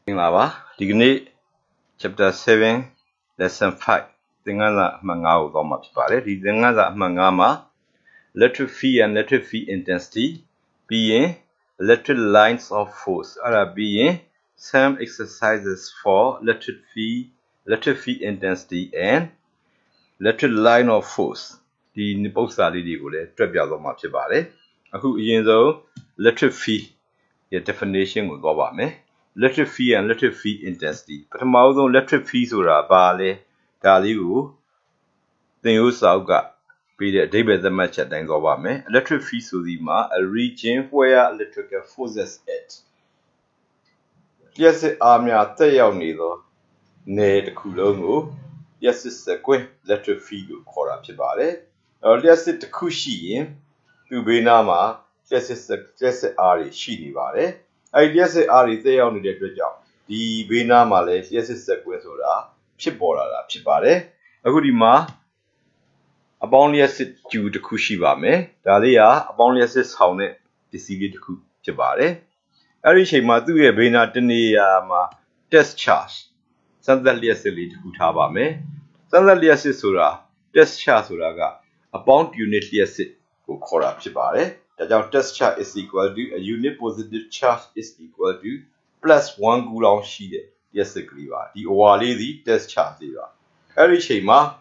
Lava, Dignity, Chapter 7, Lesson 5. Thingana Mangao Goma Pare, Dingana Mangama, electric field and electric field intensity, being electric lines of force, being some exercises for electric field intensity and electric line of force. The Niposali Digule, Trebiagoma Pare. Who is electric field, your definition will go about me. Electric field and electric field intensity. But the electric field are Bale, Daliu, then you saw got be the debate the match at Dangova. Electric field Sudima, a region where electrical forces at. Yes, I'm not neither. Nay, the Kulongo. Yes, it's a quick electric field call up about it. Or yes, it's the Kushi, to be Nama, yes, it's the Ari, she about it. I guess Ari they only did the job. The Bina Malay, yes, it's a Quesora, Chipora, Chipare, a goodima, a boundless due to Kushibame, Dalia, a boundless hound, deceived to Chibare. Arishi Matu, Bina Tenia, test charge. Santa Liasilid Kutabame, Santa Liasisura, test charge Suraga, a bound unit liasit, who call up Chibare. The test charge is equal to a unit positive charge is equal to plus 1 Coulomb sheet. Yes, the Griva. The Owali, the test charge. Every schema.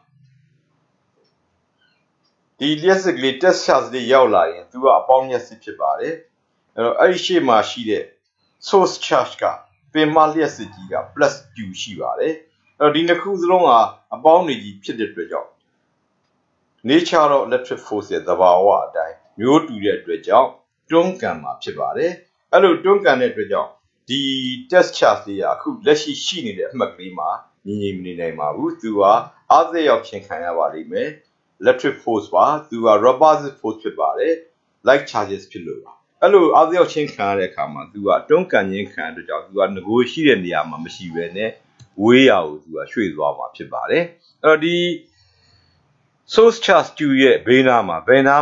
The basically test charge the yaw line through a bound yes chibare. Every schema sheet. Source charge ka. Pemalia city plus 2 shibare. The cruise long a boundary pitted job. Nature of electric forces the Bawa die. You do that job, don't come up Chibare. Hello, don't come at the job. The test charge they are could let she needed Maclima, Nima, Utua, other option Kanawari me, electric force bar, to a robust force Chibare, like charges Chilua. Hello, other option Kanakama, to a don't can you can the job, you are negotiating the Yama machine, way out to a Shuizwama Chibare. The source charge to ye, Benama,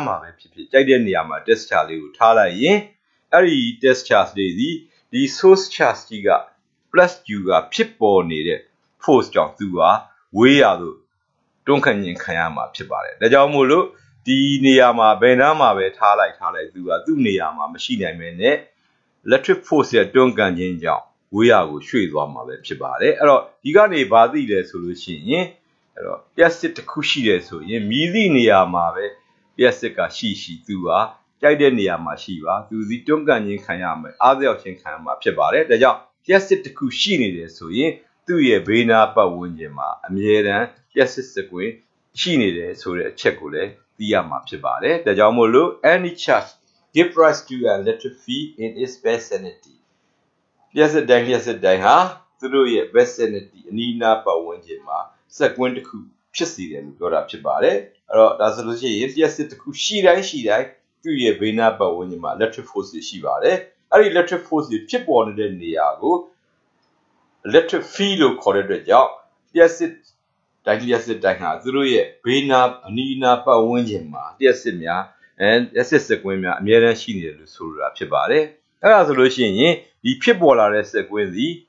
Jideniama, test charge, Tala ye, Ari test charge daisy, the source charge giga, plus you got pippo needed, force job to a, way out, don't can yin Kayama Chibare. The Jamulu, the Niama, Benama, Tala, do Niama, machine I mean, electric force here, don't can yin jam, we are with Shuizwama Chibare. You got a body solution, ye. Yes, it's a cushy so ye Mizinia Mave, yes, a she tua, Jidenia Mashiva, do the Tungan Kayama, other option Kayama Pebare, the job, yes, it's a cushy so ye, do ye Bena Pawunjema, a Mieran, yes, it's a queen, she needed so the Checule, the Yama Pebare, the Jamolo, any charge, give rise to an electric fee in its vicinity. Yes, a day, huh? Through ye vicinity, Nina Pawunjema. Second coup, Chissy and got up Chibare. That's a legit, yes, it's a coup, she died, 2 years Bena Bawinima, electric force Shibare. I electric force the chip on the Niago. Electric field called the job. Yes, it. Yes, it. Through ye, Bena, Nina Bawinima, yes, Simia, and yes, it's a Quimia, Mira Shini, the Sura Chibare. As a legit, the chipwaller is a Quincy.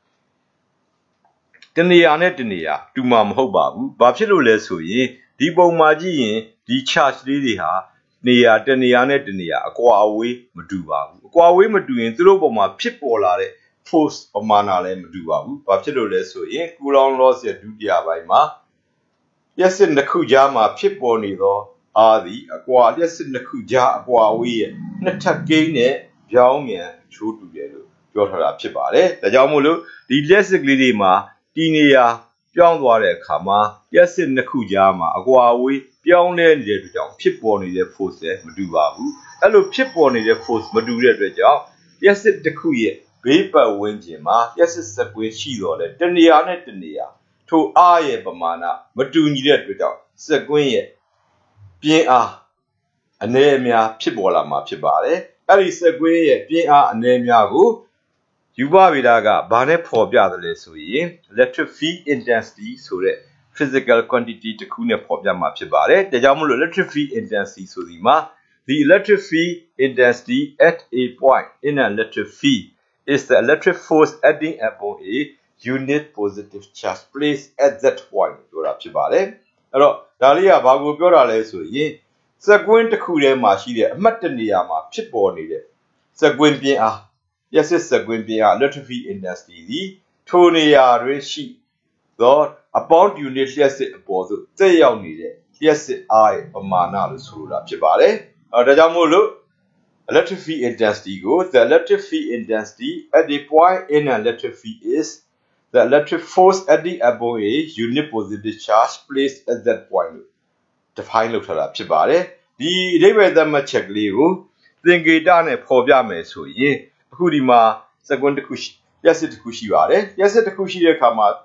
Tenia, to Mam Hobabu, Babsilo so ye, Debo Maji, the charge lady ha, Nia, Tenia, Aquawe, Maduba, Aquawe Maduin, Throboma, Pipolare, force of Manale Maduba, Babsilo so ye, Coulon lost your duty by ma. Yes, in the Kujama, Piponi though, the Aqua, yes, in the Kuja, Aquawe, Natagane, Jaumia, true together, Jota Chibare, the Jamulu, the less glidima. Dinia, John Ware Kama, yes in the Kujama, Aguawi, beyond the job, Pip on the force, Madubabu, hello, Pip on the force, Madura the job, yes it the Kuye, Paper Winjima, yes it's the way she on it, Tenia, to Aye Bamana, Maduni the job, Seguin, Pia, Anemia, Pibola Mapibare, Ali Seguin, Pia, Anemia, Yuba Vidaga, Bane for Biadale, electric field intensity, so the physical quantity to Kuna Pobia Mapibare, the Jamul electric field intensity, so the electric field intensity at a point in an electric field is the electric force acting upon a unit positive charge placed at that point ဆိုတာဖြစ်ပါတယ်အဲ့တော့ဒါလေးကဘာကိုပြောတာလဲဆိုရင်စက်ကွင်းတစ်ခုထဲမှာရှိတဲ့အမှတ်တနေရာမှာဖြစ်ပေါ်နေတဲ့စက်ကွင်းပြင်းအားလျှက်စစ်စက်ကွင်းပြင်းအား electric field intensity ဒီထိုနေရာတွင်ရှိသောအပေါင်း unit လျှက်စစ်အပေါ်သို့တက်ရောက်နေတဲ့လျှက်စစ်အားရဲ့ပမာဏလို့ဆိုလိုတာဖြစ်ပါတယ်ဒါကြောင့်မို့လို့electric field intensity go the electric field intensity at the point in an electric field is the electric force acting upon a unit positive charge placed at that point define လုပ်ထားတာဖြစ်ပါတယ်ဒီအဓိပ္ပာယ်သတ်မှတ်ချက်ကလေးကိုသင်္ကေတနဲ့ဖော်ပြမယ်ဆိုရင်အခုဒီမှာစကွန်းတစ်ခုလျှက်စစ်တစ်ခုရှိပါတယ်လျှက်စစ်တစ်ခုရှိတဲ့အခါမှာ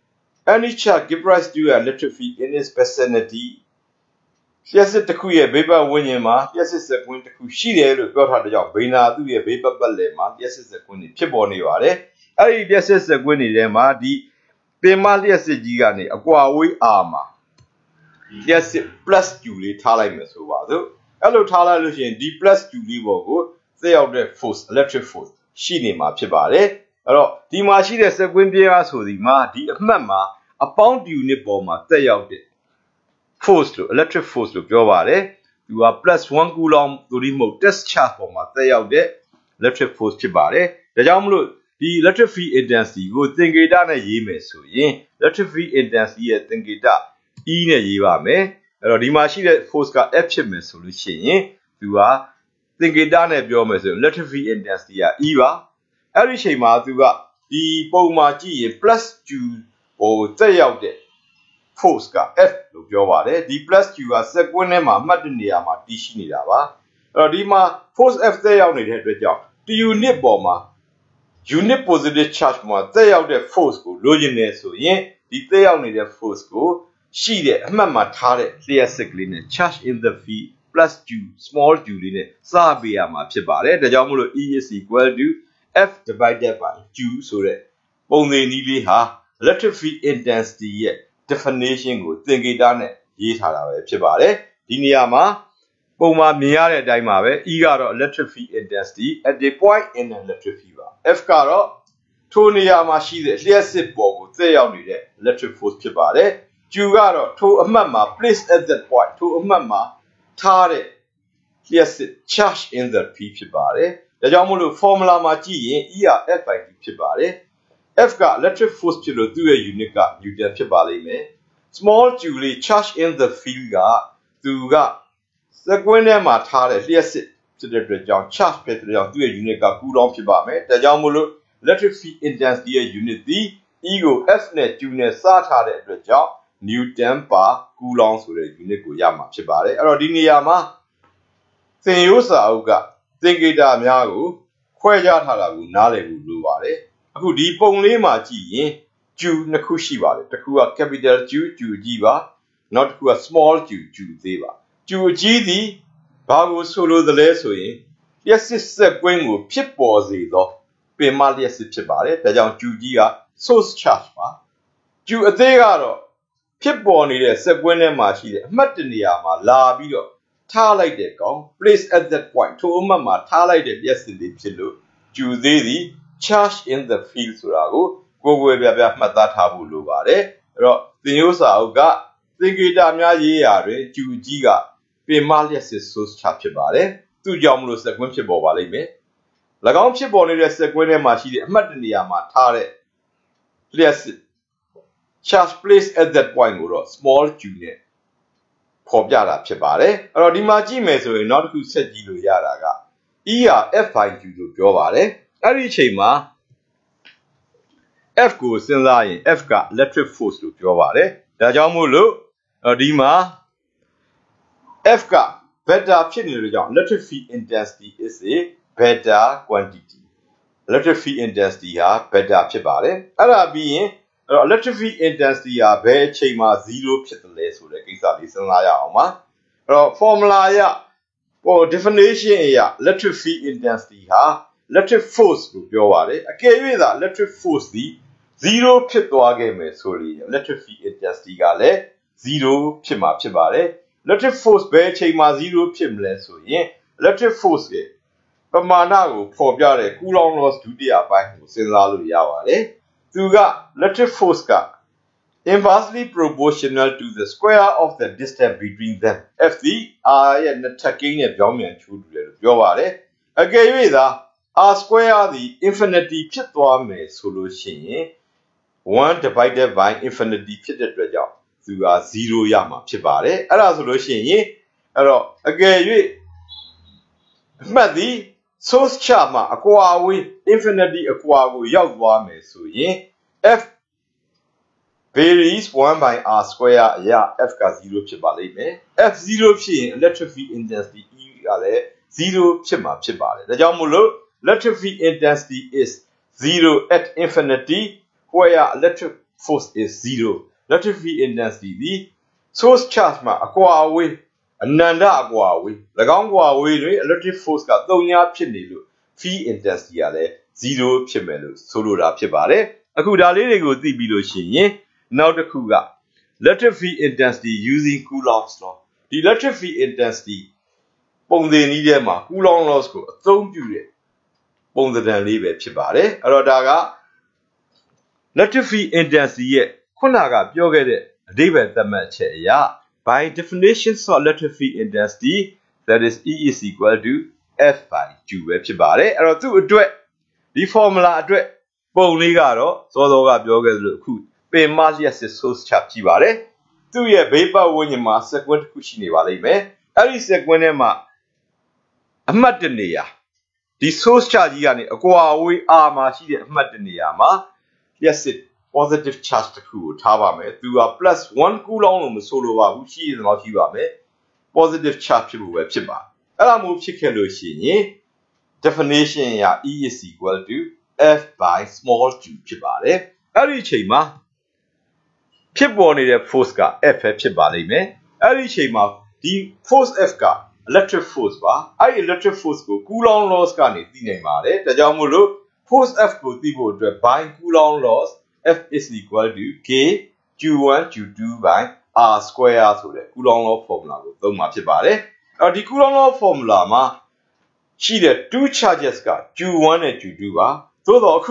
any charge give rise to an electric field in its vicinityလျှက်စစ်တစ်ခုရဲ့ဘေးပတ်ဝန်းကျင်မှာလျှက်စစ်စကွန်းတစ်ခုရှိတယ်လို့ပြောထားတဲ့ကြောင့်ဗေနာသူ့ရဲ့ဘေးပတ်လည်မှာလျှက်စစ်စကွန်းတွေဖြစ်ပေါ်နေပါတယ်အဲ့ဒီလျှက်စစ်စကွန်းတွေထဲမှာဒီပင်မလျှက်စစ်ကြီးကနေအကွာဝေးအာမှာလျှက်စစ် plus q လေးထားလိုက်မယ်ဆိုပါစို့အဲ့လိုထားလိုက်လို့ရှိရင်ဒီ plus q လေးပေါ်ကိုသက်ရောက်တဲ့ force electric force ရှိနေမှာဖြစ်ပါတယ်အဲ့တော့ဒီမှာရှိတဲ့စကွင်းပြင်းအားဆိုဒီမှာဒီအမှတ်မှာအပေါင်း unit ပေါ်မှာသက်ရောက်တဲ့ force လို့ electric force လို့ပြောပါတယ်သူက +1 coulomb သို့ဒီမဟုတ် test charge ပေါ်မှာသက်ရောက်တဲ့ electric force ဖြစ်ပါတယ်ဒါကြောင့်မလို့ဒီ electric field intensity ကိုသင်္ကေတနဲ့ရေးမယ်ဆိုရင် electric field intensity ရဲ့သင်္ကေတ E နဲ့ရေးပါမယ်အဲ့တော့ဒီမှာရှိတဲ့ force က F ဖြစ်မယ်ဆိုလို့ရှိရင်သူကသင်္ကေတနဲ့ပြောမယ်ဆိုရင် electric field intensity က E ပါအဲ့ဒီအချိန်မှာသူကဒီပုံမှာကြည့်ရင် +q ဟိုတက်ရောက်တဲ့ force က F လို့ပြောပါတယ်ဒီ +q ကစက်ကွင်းထဲမှာအမှတ်တနေရာမှာတည်ရှိနေတာပါအဲ့တော့ဒီမှာ force F တက်ရောက်နေတဲ့အတွက်ကြောင့် unit ပေါ်မှာunit positive charge မှာတက်ရောက်တဲ့ force ကိုလိုချင်တယ်ဆိုရင်ဒီတက်ရောက်နေတဲ့ force ကိုရှိတဲ့အမှတ်မှာထားတဲ့လျှက်စစ်ကလေးနဲ့ charge in the field plus q small q လေးနဲ့စပေးရမှာဖြစ်ပါတယ်ဒါကြောင့်မို့လို့ E is equal to F divided by q ဆိုတဲ့ပုံစံနည်းလေးဟာ electric field intensity ရဲ့ definition ကိုသင်္ကေတနဲ့ရေးထားတာပဲဖြစ်ပါတယ်ဒီနေရာမှာပုံမှာမြင်ရတဲ့အတိုင်းပါပဲ E ကတော့ electric field intensity at the point in an electric field ပါ F ကတော့ထိုနေရာမှာရှိတဲ့လျှက်စစ်ပေါ်ကိုသက်ရောက်နေတဲ့ electric force ဖြစ်ပါတယ် Q ကတော့ထိုအမှတ်မှာ place at that point ထိုအမှတ်မှာထားတဲ့လျှက်စစ် charge in the field ဖြစ်ပါတယ်ဒါကြောင့်မို့လို့ formula မှာကြည့်ရင် E က F by Q ဖြစ်ပါတယ် F က electric force ဖြစ်လို့သူ့ရဲ့ unit က Newton ဖြစ်ပါလိမ့်မယ် small q လေး charge in the field ကသူကစကွင်းထဲမှာထားတဲ့လျှက်စစ်ဖြစ်တဲ့အတွက်ကြောင့် charge ဖြစ်တဲ့အတွက်ကြောင့်သူ့ရဲ့ unit က coulomb ဖြစ်ပါမယ်ဒါကြောင့်မို့လို့ electric field intensity ရဲ့ unit ဒီ E ကို F နဲ့ Q နဲ့စထားတဲ့အတွက်ကြောင့် Newton per coulomb ဆိုတဲ့ unit ကိုရမှာဖြစ်ပါတယ်အဲ့တော့ဒီနေရာမှာသင်ရိုးစာအုပ်ကသင်္ကေတများကိုခွဲခြားထားတာကိုနားလည်ဖို့လိုပါတယ်အခုဒီပုံလေးမှာကြည့်ရင် Q နှစ်ခုရှိပါတယ်တစ်ခုက capital Q အကြီးပါနောက်တစ်ခုက small Q သေးပါ Q အကြီးသည်ဘာကိုဆိုလိုသလဲဆိုရင်လျှက်စစ်စက်ကွင်းကိုဖြစ်ပေါ်စေသောပင်မလျှက်စစ်ဖြစ်ပါတယ်ဒါကြောင့် Q ကြီးက source charge ပါ Q အသေးကတော့ဖြစ်ပေါ်နေတဲ့စက်ကွင်းထဲမှာရှိတဲ့အမှတ်တနေရာမှာလာပြီးတော့ထားလိုက်တဲ့ကောင် place at that point ထိုအမှတ်မှာထားလိုက်တဲ့လျှက်စစ်လေးဖြစ်လို့ Q သေးသည် charge in the field ဆိုတာကိုကိုယ်ကိုယ်ပြပြမှတ်သားထားဖို့လိုပါတယ်အဲ့တော့သင်ရိုးစာအုပ်ကသင်္ကေတများရေးရာတွင် Q ကြီးကပင်မလျှက်စစ် source charge ဖြစ်ပါတယ်သူ့ကြောင့်မလို့စက်ကွင်းဖြစ်ပေါ်ပါလိမ့်မယ်၎င်းဖြစ်ပေါ်နေတဲ့စက်ကွင်းထဲမှာရှိတဲ့အမှတ်တနေရာမှာထားတဲ့လျှက်စစ် charge place at that point ကိုတော့ small q နဲ့ဖော်ပြတာဖြစ်ပါတယ်အဲ့တော့ဒီမှာကြည့်မယ်ဆိုရင်နောက်တစ်ခုဆက်ကြည့်လို့ရတာက E က F by Q လို့ပြောပါတယ်အဲ့ဒီအချိန်မှာ F ကိုစဉ်းစားရင် F က electric force လို့ပြောပါတယ်ဒါကြောင့်မို့လို့ဒီမှာ F က vector ဖြစ်နေတဲ့ကြောင့် electric field intensity is a vector quantity electric field intensity ဟာ vector ဖြစ်ပါတယ်အဲ့ဒါပြီးရင်electric field intensity ဟာဘယ်အချိန်မှာ0ဖြစ်တယ်လဲဆိုတဲ့ကိစ္စလေးစဉ်းစားရအောင်ပါအဲ့တော့ formula အရdefinition အရ electric field intensity ဟာ electric force လို့ပြောပါတယ်အကယ်၍သာ electric force သည်0ဖြစ်သွားခဲ့မယ်ဆိုရင် electric field intensity ကလည်း0ဖြစ်မှာဖြစ်ပါတယ်electric force ဘယ်အချိန်မှာ0ဖြစ်မလဲဆိုရင် electric force ရဲ့ပ Pamana will for Biare, Coulomb loss to the Abai, Silalu Yawale. Tuga, electric force ka. Inversely proportional to the square of the distance between them. If the I and the taking a dominant children, Yawale. Again, with R square the infinity pitwame solution. 1 divided by infinity ဖြစ်တဲ့အတွက်ကြောင့်သူက0ရမှာဖြစ်ပါတယ်အဲ့ဒါဆိုလို့ရှိရင်အဲ့တော့အကယ်၍မှတ်သည် source ချမှာအကွာဝေး infinity အကွာကိုရောက်သွားမယ်ဆိုရင် f varies 1 by r square အရာ f က0ဖြစ်ပါလိမ့်မယ် f 0ဖြစ်ရင် electric field intensity e ကလည်း0ဖြစ်မှာဖြစ်ပါတယ်ဒါကြောင့်မို့လို့ electric field intensity is 0 at infinity where electric force is 0. Electric field intensity the source charge ma akwa away ananda akwa away. Lagaung akwa away electric force ka 3 nya phit ne lo field intensity ya le 0 phit me lo so lo da phit ba le. Aku da leတွေကိုသိပြီးလို့ရှိရင်နောက်တစ်ခုက electric field intensity using Coulomb's law. The electric field intensity ပုံစံနည်းထဲမှာ Coulomb laws ကိုအသုံးပြုတဲ့ပုံစံလေးပဲဖြစ်ပါတယ်အဲ့တော့ဒါကelectric field intensity ရဲ့ခုနကပြောခဲ့တဲ့အဓိပ္ပာယ်သတ်မှတ်ချက်အရ by definition of electric field intensity that is E is equal to F by Q ပဲဖြစ်ပါတယ်အဲ့တော့သူ့အတွက်ဒီ formula အတွက်ပုံလေးကတော့စောစောကပြောခဲ့သလိုအခုပင်မလျှက်စစ် source ချကြည့်ပါတယ်သူ့ရဲ့ဘေးပတ်ဝန်းကျင်မှာ sequence တစ်ခုရှိနေပါလိမ့်မယ်အဲ့ဒီ sequence ထဲမှာအမှတ်တနေရာဒီ source ချကြီးကနေအကွာအဝေး R မှာရှိတဲ့အမှတ်တနေရာမှာYes, it positive charge တခုကိုထားပါမယ်သူက plus 1 coulomb လို့မဆိုလိုပါဘူးရှိရင်တော့ရှိပါမယ် positive charge ဖြစ်ဖို့ပဲဖြစ်ပါအဲ့ဒါမျိုးဖြစ်ခဲ့လို့ရှိရင် definition အရ E is equal to F by small q ဖြစ်ပါတယ်အဲ့ဒီအချိန်မှာဖြစ်ပေါ်နေတဲ့ force က F ပဲဖြစ်ပါလိမ့်မယ်အဲ့ဒီအချိန်မှာဒီ force F က electric force ပါအဲ့ဒီ electric force ကို coulomb laws ကနေသိနိုင်ပါတယ်ဒါကြောင့်မို့လို့force F ကိုသိဖို့အတွက် by Coulomb laws F is equal to K Q1 Q2 by R square ဆိုတဲ့ Coulomb law formula ကိုသုံးမှာဖြစ်ပါတယ်အဲ့ဒီ Coulomb law formula မှာရှိတဲ့ two charges က Q1 နဲ့ Q2 ပါသို့တော့အခု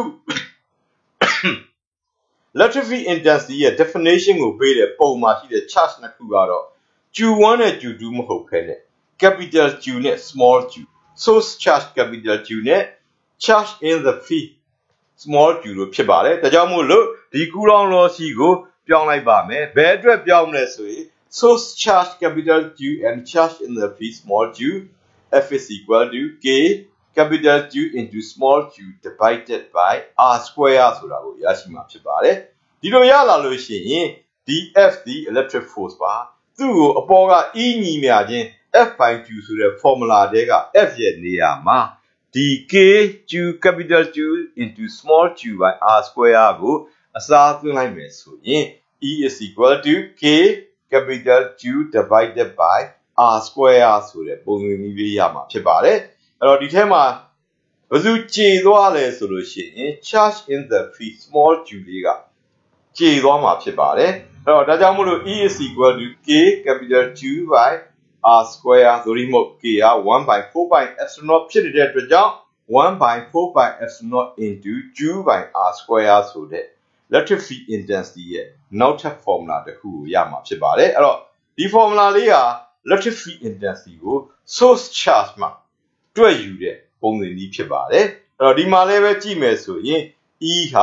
electric field intensity ရဲ့ definition ကိုပေးတဲ့ပုံမှာရှိတဲ့ charge နှစ်ခုကတော့ Q1 နဲ့ Q2 မဟုတ်ဘဲနဲ့ capital Q နဲ့ small q source charge capital Q နဲ့charge in the field small q လို့ဖြစ်ပါတယ်ဒါကြောင့်မို့လို့ဒီ Coulomb law စီကိုပြောင်းလိုက်ပါမယ်ဘယ်အတွက်ပြောင်းမလဲဆိုရင် source charge capital Q and charge in the field small q F is equal to K capital Q into small q divided by R square ဆိုတာကိုရရှိမှာဖြစ်ပါတယ်ဒီလိုရလာလို့ရှိရင်ဒီ F ဒီ electric force ပါသူ့ကိုအပေါ်က E ညီမျှခြင်း F by Q ဆိုတဲ့ formula တဲက F ရဲ့နေရာမှာဒီ K Q capital Q into small q by R square ကိုအစားသွင်းလိုက်မယ်ဆိုရင် E is equal to K capital Q divided by R square ဆိုတဲ့ပုံစံမျိုးလေးရမှာဖြစ်ပါတယ်အဲ့တော့ဒီထဲမှာဘယ်သူကျေသွားလဲဆိုလို့ရှိရင် charge in the field small q လေးကကျေသွားမှာဖြစ်ပါတယ်အဲ့တော့ဒါကြောင့်မို့လို့ E is equal to K capital Q by R square ဆိုရီမို့ K က 1 by 4 by epsilon ဖြစ်နေတဲ့အတွက်ကြောင့်1 by 4 by epsilon into Q by R square ဆိုတဲ့ electric field intensity ရဲ့နောက်ထပ် formula တစ်ခုကိုရမှာဖြစ်ပါတယ်အဲ့တော့ဒီ formula လေးက electric field intensity ကို source charge မှာတွက်ယူတဲ့ပုံစံကြီးဖြစ်ပါတယ်အဲ့တော့ဒီမှာလည်းပဲကြည့်မယ်ဆိုရင် E ဟာ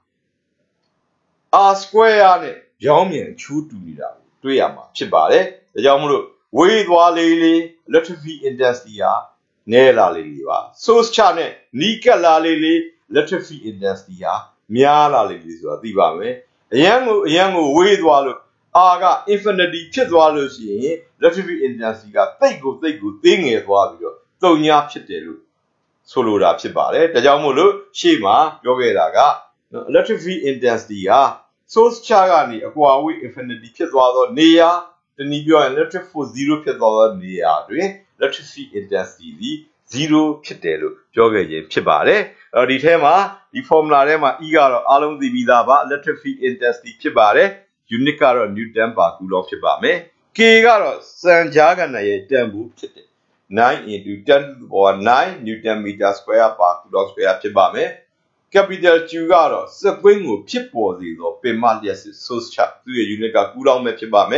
R square နဲ့ပြောင်းပြန်ချိုးတူနေတာကိုတွေ့ရမှာဖြစ်ပါတယ်ဒါကြောင့်မို့လို့ဝေးသွားလေး electric field intensity ဟာနည်းလာလေးပါ source charge နဲ့နီးကပ်လာလေး electric field intensity ဟာများလာလေးဆိုတာသိပါမယ်အရန်ကိုဝေးသွားလို့ R က infinity ဖြစ်သွားလို့ရှိရင် electric field intensity ကသိပ်ကိုသေးငယ်သွားပြီးတော့တုံညာဖြစ်တယ်လို့ဆိုလိုတာဖြစ်ပါတယ်ဒါကြောင့်မို့လို့ရှေ့မှာပြောခဲ့တာက electric field intensity ဟာ source charge ကနေအကွာဝေး infinity ဖြစ်သွားသောနေရာတနည်းပြောရင် electric force 0ဖြစ်သွားသောနေရာတွင် electric field intensity သည် 0ဖြစ်တယ်လို့ပြောခဲ့ခြင်းဖြစ်ပါတယ်အဲ့တော့ဒီထဲမှာဒီ formula ထဲမှာ E ကတော့အားလုံးသိပြီးသားပါ electric field intensity ဖြစ်ပါတယ် unit ကတော့ Newton per Coulomb ဖြစ်ပါမယ် K ကတော့စံကြားကဏ္ဍရဲ့တန်ဖိုးဖြစ်တယ် 9 into 10 to the power 9 Newton meter square per coulomb square ဖြစ်ပါမယ် capital Q ကတော့စက်ကွင်းကိုဖြစ်ပေါ်စေသောပင်မလျှပ်စစ် source charge သူ့ရဲ့ unit က coulomb ပဲဖြစ်ပါမယ်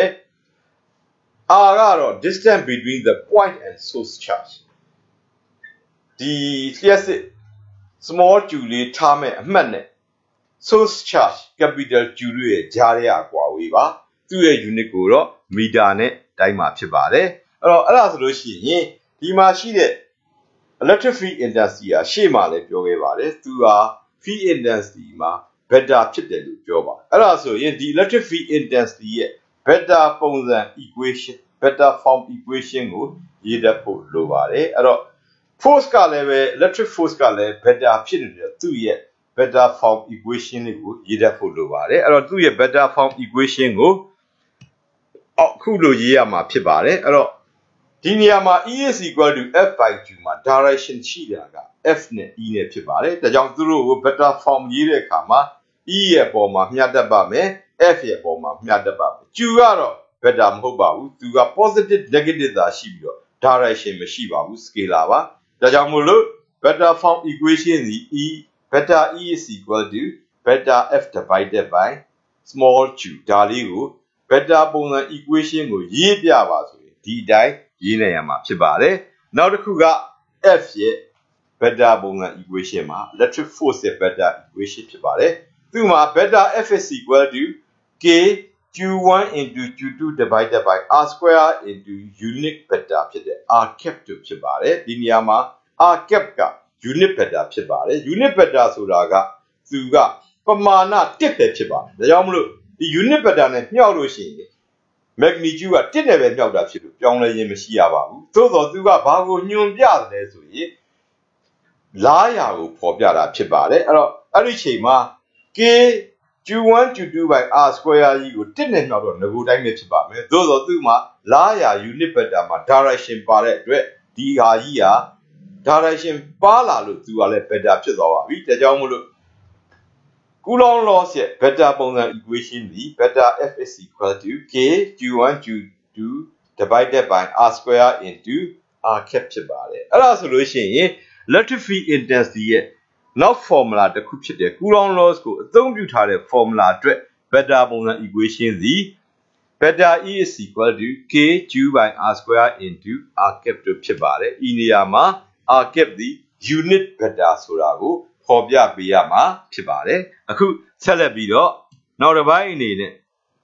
R ကတော့ distance between the point and source charge ဒီလျှပ်စစ် small q လေးထားမဲ့အမှတ်နဲ့ source charge capital Q ရဲ့ကြားထဲအကွာဝေးပါသူ့ရဲ့ unit ကိုတော့ meter နဲ့တိုင်းမှာဖြစ်ပါတယ်အဲ့ဒါဆိုလို့ရှိရင်ဒီမှာရှိတဲ့ electric field intensity ကရှေ့မှာလည်းပြောခဲ့ပါတယ်သူက field intensity မှာ beta ဖြစ်တယ်လို့ပြောပါအဲ့ဒါဆိုရင်ဒီ electric field intensity ရဲ့ beta ပုံစံ equation beta form equation ကိုရေးတတ်ဖို့လိုပါတယ်အဲ့တော့ force ကလည်းပဲ electric force ကလည်း beta ဖြစ်နေတယ်သူ့ရဲ့ beta form equation လေးကိုရေးတတ်ဖို့လိုပါတယ်အဲ့တော့သူ့ရဲ့ beta form equation ကိုအခုလိုရေးရမှာဖြစ်ပါတယ်အဲ့တော့ဒီနေရာမှာ E is equal to F by Q မှာ direction ရှိတာက F နဲ့ E နဲ့ဖြစ်ပါတယ်ဒါကြောင့်သူတို့ကို beta form ရေးတဲ့အခါမှာ E ရဲ့ပုံမှာမျှတတ်ပါမယ် F ရဲ့ပုံမှာမျှတတ်ပါမယ် Q ကတော့ beta မဟုတ်ပါဘူးသူက positive negative သာရှိပြီးတော့ direction မရှိပါဘူး scalar ပါဒါကြောင့်မို့လို့ beta form equation ဒီ beta E is equal to beta F divided by small q ဒါလေးကို beta ပုံစံ equation ကိုရေးပြပါဆိုရင်ဒီအတိုင်းရေးနိုင်ရမှာဖြစ်ပါတယ်နောက်တစ်ခုက F ရဲ့ beta ပုံစံ equation မှာ electric force ရဲ့ beta equation ဖြစ်ပါတယ်သူ့မှာ beta F is equal to k q1 into q2 divided by r square into unit beta ဖြစ်တဲ့ r cap တို့ဖြစ်ပါတယ်ဒီနေရာမှာ r cap က unit beta ဖြစ်ပါတယ် unit beta ဆိုတာကသူကပမာဏ1ပဲဖြစ်ပါတယ်ဒါကြောင့်မလို့ဒီ unit beta နဲ့မြှောက်လို့ရှိရင် magnitude က1နဲ့ပဲမြှောက်တာဖြစ်လို့ပြောင်းလဲခြင်းမရှိရပါဘူးသို့သော်သူကဘာကိုညွှန်ပြတယ်ဆိုရင်လားရာကိုဖော်ပြတာဖြစ်ပါတယ်အဲ့တော့အဲ့ဒီချိန်မှာ k q1 q2 by r square ကြီးကို1နဲ့မြှောက်တော့ငကိုတိုင်းပဲဖြစ်ပါမယ်သို့သော်သူ့မှာလားရာ unit beta မှာ direction ပါတဲ့အတွက်ဒီဟာကြီးဟာ direction ပါလာလို့သူကလည်း beta ဖြစ်သွားပါပြီဒါကြောင့်မို့လို့ Coulomb loss ရဲ့ beta ပုံစံ equation ဒီ beta F is equal to k q1 q2 divided by r square into r cap ဖြစ်ပါတယ်အဲ့ဒါဆိုလို့ရှိရင် electric field intensity ရဲ့နောက် formula တစ်ခုဖြစ်တဲ့ Coulomb loss ကိုအသုံးပြုထားတဲ့ formula အတွက် beta ပုံစံ equation ဒီ beta E is equal to k q by r square into r cap တို့ဖြစ်ပါတယ်ဤနေရာမှာ r cap ဒီ unit beta ဆိုတာကိုဖော်ပြပေးရမှာဖြစ်ပါတယ်အခုဆက်လက်ပြီးတော့နောက်တစ်ပိုင်းအနေနဲ့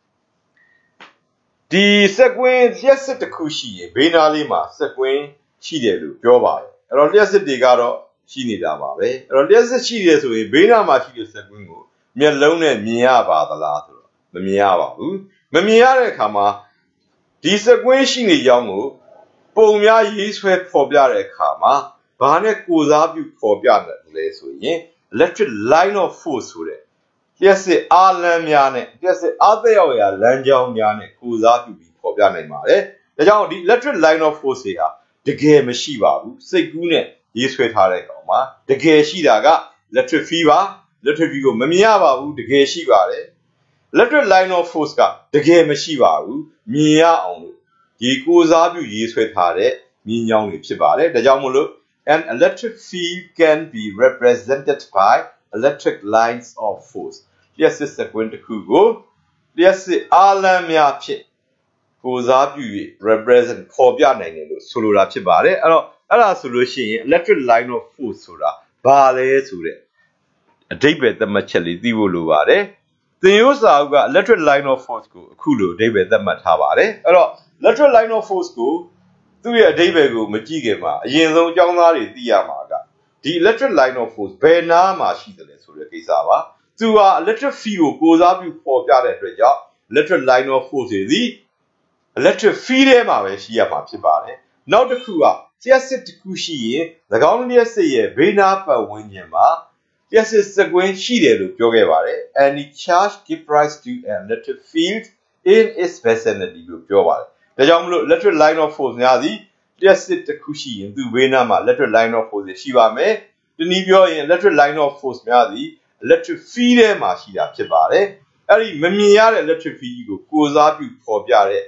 ဒီစက်ကွင်းလျှက်စစ်တစ်ခုရှိရင်ဘေးနားလေးမှာစက်ကွင်းရှိတယ်လို့ပြောပါတယ်အဲ့တော့လျှက်စစ်တွေကတော့ရှိနေတာပါပဲအဲ့တော့လျှက်စစ်ရှိတယ်ဆိုရင်ဘေးနားမှာရှိတဲ့စက်ကွင်းကိုမျက်လုံးနဲ့မြင်ရပါသလားဆိုတော့မမြင်ရပါဘူးမမြင်ရတဲ့အခါမှာဒီစက်ကွင်းရှိနေကြောင်းကိုပုံများရေးဆွဲဖော်ပြတဲ့အခါမှာဘာနဲ့ကိုစားပြုဖော်ပြတယ်လဲဆိုရင် electric line of force ဆိုတဲ့လျှက်စစ်အားလမ်းများနဲ့လျှက်စစ်အားသက်ရောက်ရာလမ်းကြောင်းများနဲ့ကိုစားပြုပြီးဖော်ပြနိုင်ပါတယ်ဒါကြောင့်ဒီ electric line of force တွေဟာတကယ်မရှိပါဘူးစိတ်ကူးနဲ့ရေးဆွဲထားတဲ့ကောင်မှာတကယ်ရှိတာက electric field ပါ electric field ကိုမမြင်ရပါဘူးတကယ်ရှိပါတယ် electric line of force ကတကယ်မရှိပါဘူးမြင်ရအောင်လို့ဒီကိုစားပြုရေးဆွဲထားတဲ့မြင်းကြောင်းတွေဖြစ်ပါတယ်ဒါကြောင့်မို့လို့An electric field can be represented by electric lines of force. လျှက်စစ်စက်ကွင်းတစ်ခုကိုလျှက်စစ်အားလမ်းများဖြင့်ကိုစားပြု၍ represent ဖော်ပြနိုင်တယ်လို့ဆိုလိုတာဖြစ်ပါတယ်အဲ့တော့အဲ့ဒါဆိုလို့ရှိရင် electric line of force ဆိုတာဘာလဲဆိုတဲ့အဓိပ္ပာယ်သတ်မှတ်ချက်လေးသိဖို့လိုပါတယ်သင်ရိုးစာအုပ်က electric line of force ကိုအခုလိုအဓိပ္ပာယ်သတ်မှတ်ထားပါတယ်အဲ့တော့ electric line of force ကိုသူ့ရဲ့အဓိပ္ပာယ်ကိုမကြည့်ခင်မှာအရင်ဆုံးအကြောင်းသားတွေသိရမှာကဒီ electric line of force ဘယ်နားမှာရှိတယ်လဲဆိုတဲ့ကိစ္စပါသူဟာ electric field ကိုကိုစားပြုဖော်ပြတဲ့အတွက်ကြောင့် electric line of force တွေဒီ electric field ထဲမှာပဲရှိရမှာဖြစ်ပါတယ်နောက်တစ်ခုကလျှက်စစ်တစ်ခုရှိရင်၎င်းလျှက်စစ်ရဲ့ဘေးနားပတ်ဝန်းကျင်မှာလျှက်စစ်စကွင်းရှိတယ်လို့ပြောခဲ့ပါတယ် any charge give rise to an electric field in its vicinity လို့ပြောပါတယ်ဒါကြောင့်မလို့ electric line of force များသည်လျှက်စစ်တစ်ခုရှိရင်သူ့ဘေးနားမှာ electric line of force ရှိပါမယ်တနည်းပြောရင် electric line of force များသည် electric field ထဲမှာရှိတာဖြစ်ပါတယ်အဲ့ဒီမမြင်ရတဲ့ electric field ကိုကိုစားပြုဖော်ပြတဲ့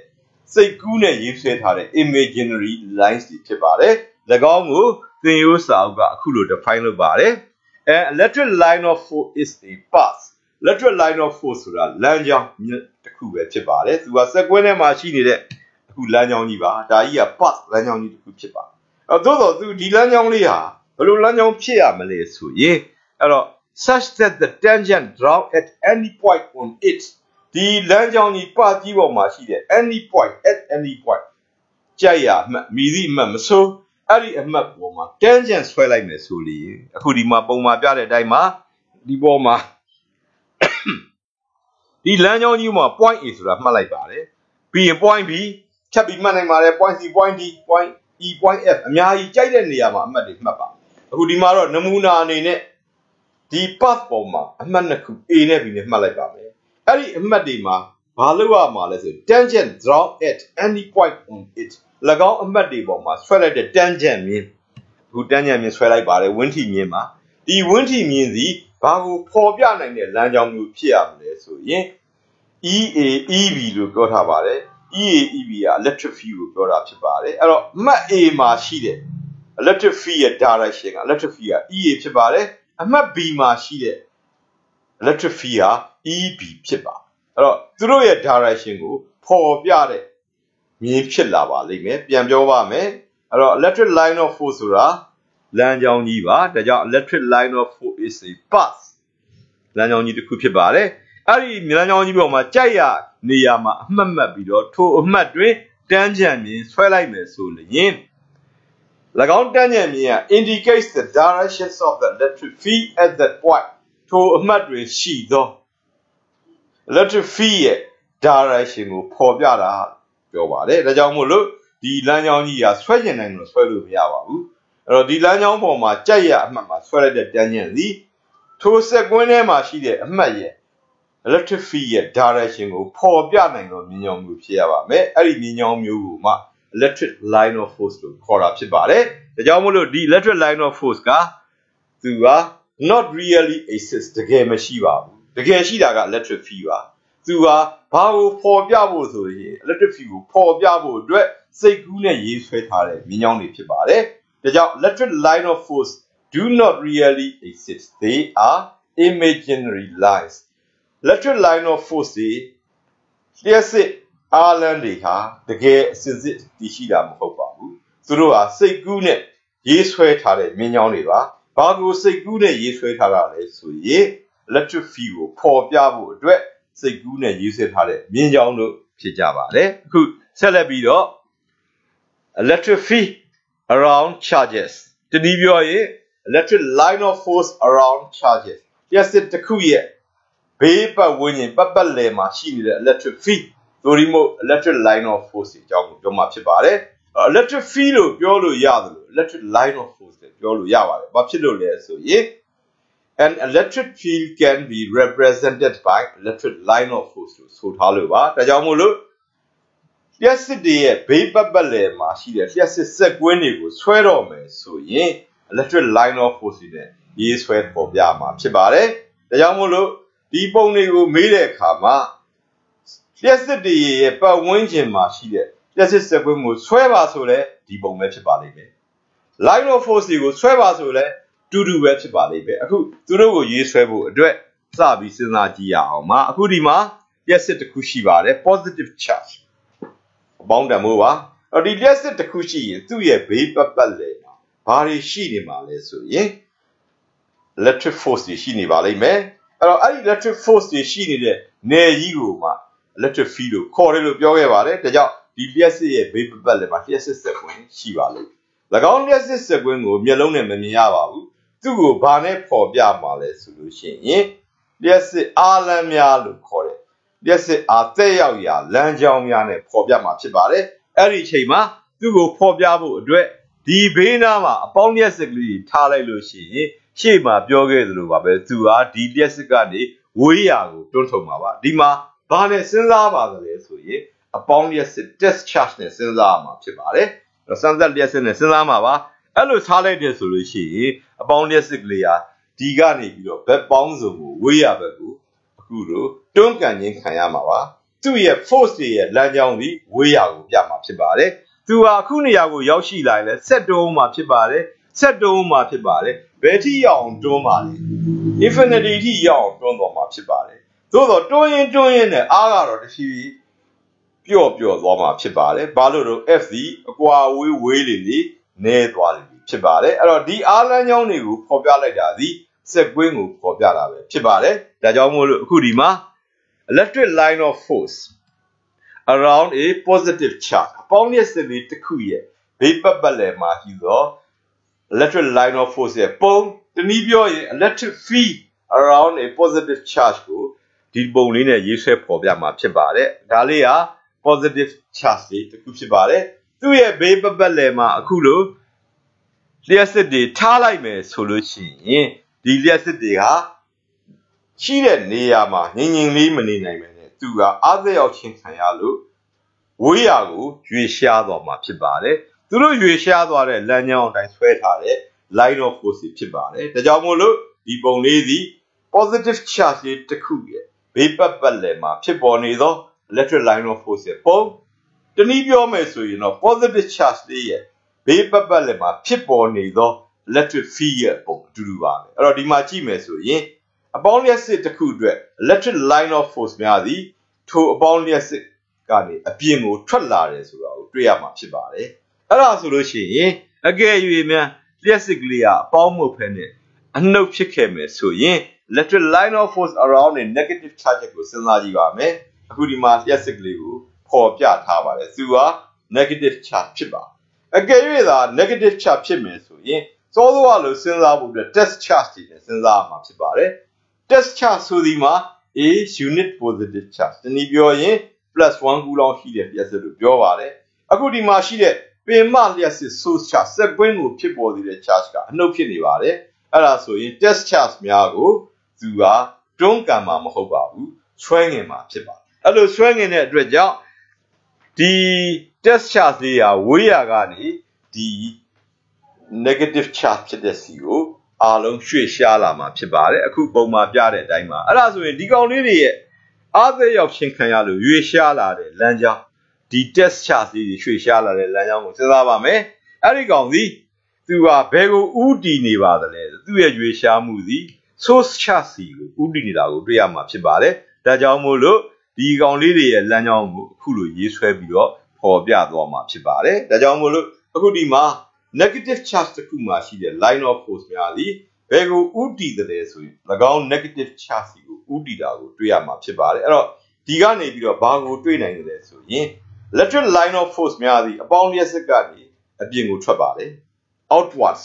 စိတ်ကူးနဲ့ရေးဆွဲထားတဲ့ imaginary lines တွေဖြစ်ပါတယ်၎င်းကိုသင်ရိုးစာအုပ်ကအခုလို define လုပ်ပါတယ်electric line of force is a path electric line of force ဆိုတာလမ်းကြောင်းတစ်ခုပဲဖြစ်ပါတယ်သူကစက်ကွင်းထဲမှာရှိနေတဲ့အခုလမ်းကြောင်းကြီးပါဒါကြီးက path လမ်းကြောင်းကြီးတစ်ခုဖြစ်ပါတယ်သို့တော့သူဒီလမ်းကြောင်းလေးဟာဘယ်လိုလမ်းကြောင်းဖြစ်ရမလဲဆိုရင်အဲ့တော့ such that the tangent drawn at any point on it ဒီလမ်းကြောင်းကြီးပတ်ကြီးပေါ်မှာရှိတဲ့ any point at any point ကြိုက်ရအမှတ်မည်သည့်အမှတ်မဆိုအဲ့ဒီအမှတ်ပေါ်မှာ tangent ဆွဲလိုက်မယ်ဆိုလေအခုဒီမှာပုံမှာပြတဲ့အတိုင်းမှာဒီပေါ်မှာဒီလမ်းကြောင်းကြီးမှာ point A ဆိုတာမှတ်လိုက်ပါတယ်ပြီးရင် point B ဖြတ်ပြီးမှတ်နိုင်ပါတယ် point C point D point E point F အများကြီးကြိုက်တဲ့နေရာမှာအမှတ်တွေမှတ်ပါအခုဒီမှာတော့နမူနာအနေနဲ့ဒီ path ပေါ်မှာအမှတ်နှစ်ခု A နဲ့ B နဲ့မှတ်လိုက်ပါမယ်အဲ့ဒီအမှတ်တွေမှာဘာလို့ရမှာလဲဆို tangent drawn at any point on it ၎င်းအမှတ်တွေပေါ်မှာဆွဲလိုက်တဲ့ tangent မြင်အခု tangent မြင်ဆွဲလိုက်ပါတယ်ဝန်းထီမြင်မှာဒီဝန်းထီမြင်စီဘာကိုပေါ်ပြနိုင်တဲ့လမ်းကြောင်းမျိုးဖြစ်ရမလဲဆိုရင် EA EB လို့ပြောထားပါတယ် EA EB က electric field ကိုပြောတာဖြစ်ပါတယ်အဲ့တော့အမှတ် A မှာရှိတဲ့ electric field ရဲ့ direction က electric field က EA ဖြစ်ပါတယ်အမှတ် B မှာရှိတဲ့ electric field က EB ဖြစ်ပါအဲ့တော့သူတို့ရဲ့ direction ကိုပေါ်ပြတဲ့မြင်ဖြစ်လာပါလိမ့်မယ်ပြန်ပြောပါမယ်အဲ့တော့ electric line of force ဆိုတာလမ်းကြောင်းကြီးပါဒါကြောင့် electric line of force is a path လမ်းကြောင်းကြီးတစ်ခုဖြစ်ပါတယ်အဲ့ဒီလမ်းကြောင်းကြီးပေါ်မှာကြိုက်ရနေရာမှာအမှတ်မှတ်ပြီးတော့ထိုအမှတ်တွင် tangent မြင်ဆွဲလိုက်မယ်ဆိုရင်၎င်း tangent မြင်က indicates the directions of the electric field at that point ထိုအမှတ်တွင်ရှိသော electric field ရဲ့ direction ကိုဖော်ပြတာပြောပါတယ်ဒါကြောင့်မို့လို့ဒီလမ်းကြောင်းကြီးကဆွဲကျင်နိုင်လို့ဆွဲလို့မရပါဘူးအဲ့တော့ဒီလမ်းကြောင်းပေါ်မှာကြိုက်ရအမှတ်မှာဆွဲလိုက်တဲ့ tangent သည်ထိုစက်ကွင်းထဲမှာရှိတဲ့အမှတ်ရဲ့ electric field ရဲ့ direction ကိုဖော်ပြနိုင်လို့မြင်ကြောင်းမျိုးဖြစ်ရပါမယ်အဲ့ဒီမြင်ကြောင်းမျိုးကိုမှ electric line of force လို့ခေါ်တာဖြစ်ပါတယ်ဒါကြောင့်မို့လို့ဒီ electric line of force ကသူက not really exist တကယ်မရှိပါဘူးတကယ်ရှိတာက electric field ပါသူကဘာကိုဖော်ပြဖို့ဆိုရင် electric field ကိုဖော်ပြဖို့အတွက်စိတ်ကူးနဲ့ရေးဆွဲထားတဲ့မြင်းကြောင်းတွေဖြစ်ပါတယ်ဒါကြောင့် electric line of force do not really exist they are imaginary lines electric line of force တွေလျှက်စစ်အားလန်းတွေဟာတကယ်အစစ်စစ်တည်ရှိတာမဟုတ်ပါဘူးသူတို့ဟာစိတ်ကူးနဲ့ရေးဆွဲထားတဲ့မြင်းကြောင်းတွေပါဘာကိုစိတ်ကူးနဲ့ရေးဆွဲထားတာလဲဆိုရင် electric field ကိုဖော်ပြဖို့အတွက်စိတ်ကူးနဲ့ရေးဆွဲထားတဲ့မြင်းကြောင်းတို့ဖြစ်ကြပါတယ်အခုဆက်လက်ပြီးတော့ electric field around charges တနည်းပြောရင် electric line of force around charges လျှက်စစ်တစ်ခုရဲ့ဘေးပတ်ဝန်းကျင်ပတ်လည်မှာရှိနေတဲ့ electric field သို့ဒီမို့ electric line of force အကြောင်းကိုပြောမှာဖြစ်ပါတယ် electric field လို့ပြောလို့ရတယ်လို့ electric line of force လည်းပြောလို့ရပါတယ်ဘာဖြစ်လို့လဲဆိုရင် an electric field can be represented by electric line of force လို့ဆိုထားလို့ပါဒါကြောင့်မို့လို့လျှက်စစ်တွေရဲ့ဘေးပတ်လည်မှာရှိတဲ့လျှက်စစ်စက်ကွင်းတွေကိုဆွဲတော့မယ်ဆိုရင် electric line of force နဲ့ရေးဆွဲပေါ်ပြမှာဖြစ်ပါတယ်ဒါကြောင့်မို့လို့ဒီပုံတွေကိုမေးတဲ့အခါမှာလျှက်စစ်တွေရဲ့ပတ်ဝန်းကျင်မှာရှိတဲ့လျှက်စစ်စက်ကွင်းကိုဆွဲပါဆိုလဲဒီပုံပဲဖြစ်ပါလိမ့်မယ် line of force တွေကိုဆွဲပါဆိုလဲတူတူပဲဖြစ်ပါလိမ့်မယ်အခုသူတို့ကိုရေးဆွဲဖို့အတွက်စပြီးစဉ်းစားကြည့်ရအောင်ပါအခုဒီမှာလျှက်စစ်တစ်ခုရှိပါတယ် positive charge အပေါင်းတန်မို့ပါဒီလျှက်စစ်တစ်ခုရှိရင်သူ့ရဲ့ဘေးပတ်လည်မှာဘာတွေရှိနေမှာလဲဆိုရင် electric force တွေရှိနေပါလိမ့်မယ်အဲ့တော့အဲ့ဒီ electric force တွေရှိနေတဲ့နယ်ကြီးကိုမှ electric field လို့ခေါ်တယ်လို့ပြောခဲ့ပါတယ်ဒါကြောင့်ဒီလျှက်စစ်ရဲ့ဘေးပတ်လည်မှာလျှက်စစ်စက်ကွင်းရှိပါလိမ့်၎င်းလျှက်စစ်စက်ကွင်းကိုမျက်လုံးနဲ့မမြင်ရပါဘူးသူ့ကိုဘာနဲ့ပေါ်ပြမှာလဲဆိုလို့ရှိရင်လျှက်စစ်အားလမ်းများလို့ခေါ်တယ်လျှက်စစ်အားသက်ရောက်ရာလမ်းကြောင်းများနဲ့ပေါ်ပြမှာဖြစ်ပါတယ်အဲ့ဒီအချိန်မှာသူ့ကိုပေါ်ပြဖို့အတွက်ဒီဘေးနားမှာအပေါင်းလျှက်စစ်ကလေးထားလိုက်လို့ရှိရင်ရှေ့မှာပြောခဲ့သလိုပါပဲသူဟာဒီလျှက်စစ်ကနေဝေးရာကိုတွန်းထုံမှာပါဒီမှာဘာနဲ့စဉ်းစားပါသလဲဆိုရင်အပေါင်းလျှက်စစ် test charge နဲ့စဉ်းစားမှာဖြစ်ပါတယ်စမ်းသပ်လျှက်စစ်နဲ့စဉ်းစားမှာပါအဲ့လိုထားလိုက်တယ်ဆိုလို့ရှိရင်အပေါင်းလျှက်စစ်ကလေးဟာဒီကနေပြီးတော့ဘက်ပေါင်းစုံကိုဝေးရဘက်ကိုအခုလိုတွန်းကန်ခြင်းခံရမှာပါသူ့ရဲ့ force တွေရဲ့လမ်းကြောင်းပြီးဝေးရာကိုပြမှာဖြစ်ပါတယ်သူဟာအခုနေရာကိုရောက်ရှိလာရင်လည်းဆက်တွန်းမှာဖြစ်ပါတယ်ဆက်တွန်းမှာဖြစ်ပါတယ်ဘယ်ထိရောက်အောင်တွန်းပါလဲ infinity ထိရောက်အောင်တွန်းသွားမှာဖြစ်ပါတယ်သို့တော့တွန်းရင်နဲ့အားကတော့တဖြည်းဖြည်းပျော့သွားမှာဖြစ်ပါတယ်ဘာလို့တော့ f ဒီအကွာဝေးလေနဲသွားလေဖြစ်ပါတယ်အဲ့တော့ဒီအားလမ်းကြောင်းတွေကိုပေါ်ပြလိုက်တာဒီစက်ကွင်းကိုပေါ်ပြတာပဲဖြစ်ပါတယ်ဒါကြောင့်မို့လို့အခုဒီမှာ electric line of force around a positive charge အပေါင်းရဲ့စစ်လေးတစ်ခုရဲ့ဘေးပတ်လည်မှာရှိသော electric line of force ရဲ့ပုံတနည်းပြောရင် electric field around a positive charge ကိုဒီပုံလေးနဲ့ရေးဆွဲပေါ်ပြမှာဖြစ်ပါတယ်ဒါလေးဟာ positive charge လေးတစ်ခုဖြစ်ပါတယ်သူ့ရဲ့ဘေးပတ်လည်မှာအခုလိုလျှက်စစ်တွေထားလိုက်မယ်ဆိုလို့ရှိရင်ဒီလျှက်စစ်တွေဟာရှိတဲ့နေရာမှာငြိမ်လေးမနေနိုင်ပဲနဲ့သူကအားသက်ရောက်ခြင်းခံရလို့ဝေးရာကိုရွေရှားသွားမှာဖြစ်ပါတယ်သူတို့ရွေရှားသွားတဲ့လမ်းကြောင်းအတိုင်းဆွဲထားတဲ့ line of force ဖြစ်ပါတယ်ဒါကြောင့်မို့လို့ဒီပုံလေးစီ positive charge လေးတစ်ခုရဲ့ဘေးပတ်လည်မှာဖြစ်ပေါ်နေသော electric line of force ရဲ့ပုံတနည်းပြောမယ်ဆိုရင်တော့ positive charge လေးရဲ့ဘေးပတ်လည်မှာဖြစ်ပေါ်နေသော electric field ရဲ့ပုံအတူတူပါပဲအဲ့တော့ဒီမှာကြည့်မယ်ဆိုရင်အပေါင်းလျှက်စစ်တစ်ခုအတွက် electric line of force များသည်ထိုအပေါင်းလျှက်စစ်ကနေအပြင်ကိုထွက်လာတယ်ဆိုတာကိုတွေ့ရမှာဖြစ်ပါတယ်အဲ့ဒါဆိုလို့ရှိရင်အကယ်၍များလျှက်စစ်ကလေးကအပေါင်းမဟုတ်ဘဲနဲ့အနှုတ်ဖြစ်ခဲ့မယ်ဆိုရင် electric line of force around a negative charge ကိုစဉ်းစားကြည့်ပါမယ်အခုဒီမှာလျှက်စစ်ကလေးကိုပေါ်ပြထားပါတယ်သူက negative charge ဖြစ်ပါအကယ်၍သာ negative charge ဖြစ်မယ်ဆိုရင်စောစောကလို့စဉ်းစားဖို့အတွက် test charge တွေနဲ့စဉ်းစားရမှာဖြစ်ပါတယ် test charge ဆိုဒီမှာ a unit positive charge တနည်းပြောရင် +1 ကူလောင်ရှိတဲ့လျှက်စစ်လို့ပြောပါတယ်အခုဒီမှာရှိတဲ့ပင်မလျှက်စစ် source charge စက်ကွင်းကိုဖြစ်ပေါ်စေတဲ့ charge ကအနှုတ်ဖြစ်နေပါတယ်အဲ့ဒါဆိုရင် test charge များကိုသူကတွန်းကန်မှာမဟုတ်ပါဘူးဆွဲငင်မှာဖြစ်ပါတယ်အဲ့လိုဆွဲငင်တဲ့အတွက်ကြောင့်ဒီ test charge လေးဟာဝေးရာကနေဒီ negative charge ဖြစ်တဲ့စီကိုအားလုံးရွှေ့ရှားလာမှာဖြစ်ပါတယ်အခုပုံမှာပြတဲ့အတိုင်းပါအဲ့ဒါဆိုရင်ဒီကောင်လေးတွေရဲ့အားသက်ရောက်ခြင်းခံရလို့ရွှေ့ရှားလာတဲ့လမ်းကြောင်းဒီ test charge လေးတွေရွှေ့ရှားလာတဲ့လမ်းကြောင်းကိုစဉ်းစားပါမယ်အဲ့ဒီကောင်စီသူကဘယ်ကိုဥတည်နေပါသလဲသူ့ရဲ့ရွှေ့ရှားမှုစီ source charge စီကိုဥတည်နေတာကိုတွေ့ရမှာဖြစ်ပါတယ်ဒါကြောင့်မို့လို့ဒီကောင်လေးတွေရဲ့လမ်းကြောင်းကိုအခုလိုရေးဆွဲပြီးတော့ပေါ်ပြသွားမှာဖြစ်ပါတယ်ဒါကြောင့်မို့လို့အခုဒီမှာ negative charge တစ်ခုမှာရှိတဲ့ line of force များသည်ဘယ်ကိုဥတည်တယ်ဆိုရင်၎င်း negative charge ကိုဥတည်တာကိုတွေ့ရမှာဖြစ်ပါတယ်အဲ့တော့ဒီကနေပြီးတော့ဘာကိုတွေ့နိုင်တယ်ဆိုရင် electric line of force များသည်အပေါင်းလျှက်စစ်ကနေအပြင်ကိုထွက်ပါတယ် outwards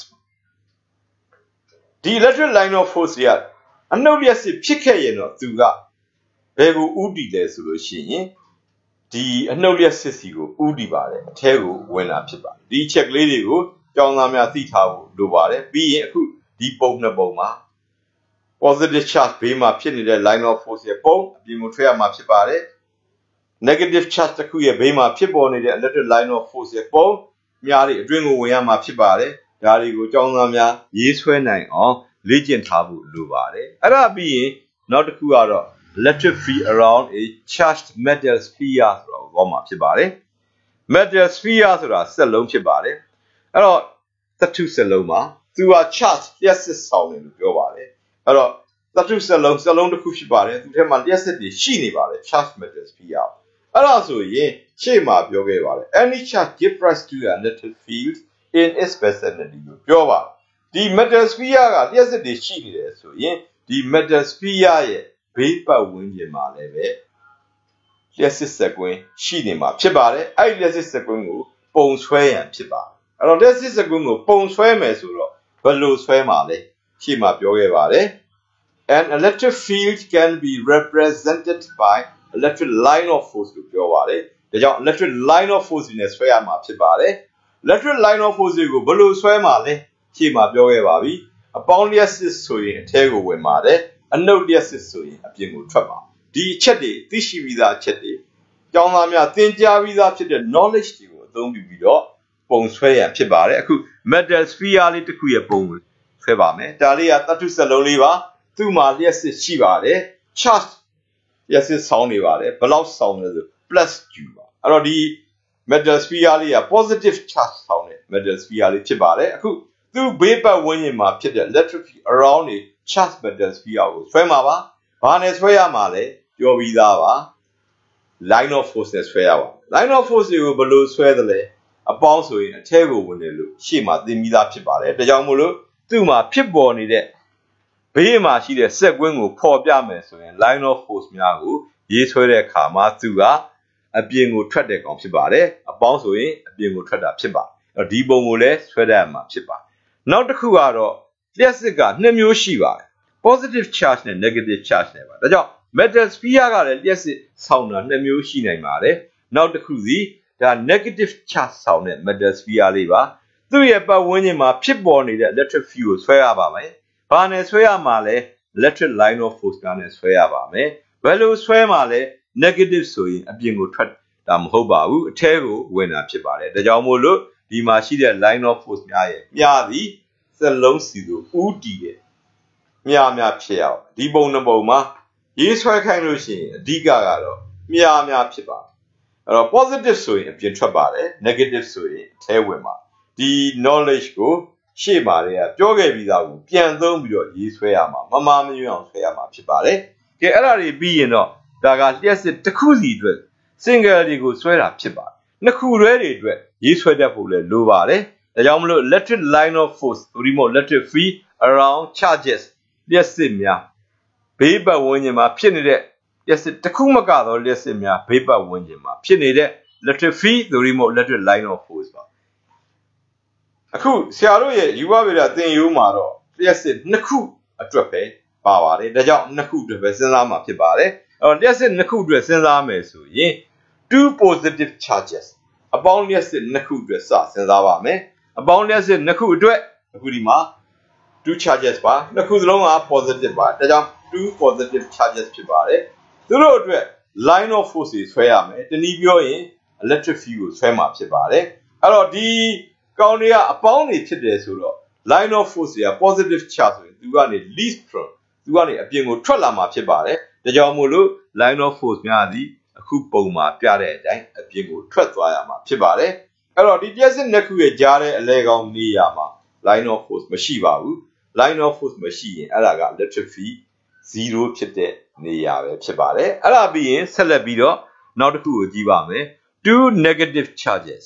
ဒီ electric line of force တွေကအနှုတ်လျှက်စစ်ဖြစ်ခဲ့ရင်တော့သူကဘယ်ကိုဥတည်လဲဆိုလို့ရှိရင်ဒီအနှုတ်လျှက်စစ်စီကိုဥတည်ပါတယ်အထဲကိုဝင်လာဖြစ်ပါတယ်ဒီချက်ကလေးတွေကိုကျောင်းသားများသိထားဖို့လိုပါတယ်ပြီးရင်အခုဒီပုံနှစ်ပုံမှာ positive charge ဘေးမှာဖြစ်နေတဲ့ line of force ရဲ့ပုံအပြင်ကိုထွက်ရမှာဖြစ်ပါတယ် negative charge တစ်ခုရဲ့ဘေးမှာဖြစ်ပေါ်နေတဲ့ electric line of force ရဲ့ပုံများတွေအတွင်းကိုဝင်ရမှာဖြစ်ပါတယ်ဒါတွေကိုကျောင်းသားများရေးဆွဲနိုင်အောင်လေ့ကျင့်ထားဖို့လိုပါတယ်အဲ့ဒါပြီးရင်နောက်တစ်ခုကတော့ electric field around a charged metal sphere ဆိုတာကိုပြောမှာဖြစ်ပါတယ် metal sphere ဆိုတာစက်လုံးဖြစ်ပါတယ်အဲ့တော့သတ္တုစက်လုံးမှာသူက charge လျှက်စစ်ဆောင်တယ်လို့ပြောပါတယ်အဲ့တော့သတ္တုစက်လုံးတစ်ခုဖြစ်ပါတယ်သူထဲမှာလျှက်စစ်တွေရှိနေပါတယ် charged metal sphere အဲ့ဒါဆိုရင်ရှေ့မှာပြောခဲ့ပါတယ် any charge give rise to an electric field in its vicinity လို့ပြောပါဒီ metal sphere ကလျှက်စစ်တွေရှိနေတယ်ဆိုရင်ဒီ metal sphere ရဲ့ဘေးပတ်ဝန်းကျင်မှာလည်းပဲလျှက်စစ်စက်ကွင်းရှိနေမှာဖြစ်ပါတယ်အဲ့ဒီလျှက်စစ်စက်ကွင်းကိုပုံဆွဲရန်ဖြစ်ပါတယ်အဲ့တော့လျှက်စစ်စက်ကွင်းကိုပုံဆွဲမယ်ဆိုတော့ဘယ်လိုဆွဲမှာလဲရှေ့မှာပြောခဲ့ပါတယ် an electric field can be represented by electric line of force လို့ပြောပါတယ်ဒါကြောင့် electric line of force နဲ့ဆွဲရမှာဖြစ်ပါတယ် electric line of force ကိုဘယ်လိုဆွဲမှာလဲရှေ့မှာပြောခဲ့ပါပြီအပေါင်းလျှက်စစ်ဆိုရင်အထဲကိုဝင်ပါတယ်အနှုတ်လျှက်စစ်ဆိုရင်အပြင်ကိုထွက်ပါဒီအချက်တွေသိရှိပြီးသားအချက်တွေကျောင်းသားများသင်ကြားပြီးသားဖြစ်တဲ့ knowledge တွေကိုအသုံးပြုပြီးတော့ပုံဆွဲရန်ဖြစ်ပါတယ်အခု metal sphere လေးတစ်ခုရဲ့ပုံကိုဆွဲပါမယ်ဒါလေးကသတ္တုစက်လုံးလေးပါသူ့မှာလျှက်စစ်ရှိပါတယ် charge less sound about block sound plus Q. Already metal sphere positive charge sound metal sphere chibare. Do paper when you map the electric around it charge metal sphere. Swemava, Vanes Male, your vidava. Line of force is fair. Line of force you below sweatherly, a bounce in a table when they look. Shima, the Mida Chibare, the Jamulu, Duma, Pipborn in it. Payma, she the segwing poor Yamas and line of force Miago, yes, where the Kama, Tuga, a being who tread on Chibare, a bounce away, a being who tread up Chiba, a debo mule, sweater Chiba. Now the Kuaro, yes, the god, Nemu Shiva, positive charge and negative charge never. The job. Metal sphere yes sound and the music now the cruzy the negative charge sound metal sphere liver. Do you ever when you ma pipborn the electric fuel swear about me? Pane swear male, electric line of force gun swear about me. Well, swear male, negative sewing a being go tread damn hoba, table when a chipare. The jamolo, the machine line of force yadi, the long sido, udi. Mia chair, the bone boma. Yes, I can lose Digaro, Mia Pipa. A positive sewing if you trouble, negative sewing, Tewema. The knowledge go, she Maria, Joga Vidau, Pianzo, Yes, Wayama, Mamma, Yama Pipare. Get already be enough. Daga, yes, the Takuzi dread. Single go swear up Chipa. Naku ready dread. Yes, where the Luvare. The Yamulo electric line of force, remote electric free around charges. Yes, Simia. Paper when you ma pinny yes, the Takumaka or less in your paper when you ma pinny letter free the remote letter line of force. A coup, Siaro, you are with a thing you maro. Yes, Naku, a trape, Power, the job Naku to Vesenama Pibare, or yes, Naku to Vesename, so ye. 2 positive charges. A boundless Naku dress, Sensavame, a boundless Naku dress, Hurima. 2 charges bar, Naku long are positive bar, the job. 2 positive charges Pibare. The road line of forces Swayame, the Nibio electric fuel Swama Pibare. Alors, the Kaunia upon it today, line of forces are positive charges, you got it least from, you got it a being of Trolama Pibare, the Jamulu, line of force Miadi, a Kupoma, Piare, a being of Trotwayama Pibare. Alors, the Jason Naku Jare, a leg on Niyama, line of force Mashiva, line of force machine, Alaga, electric fee. 0 ဖြစ်တဲ့နေရာပဲဖြစ်ပါတယ်အဲ့ဒါပြီးရင်ဆက်လက်ပြီးတော့နောက်တစ်ခုကိုကြည့်ပါမယ် two negative charges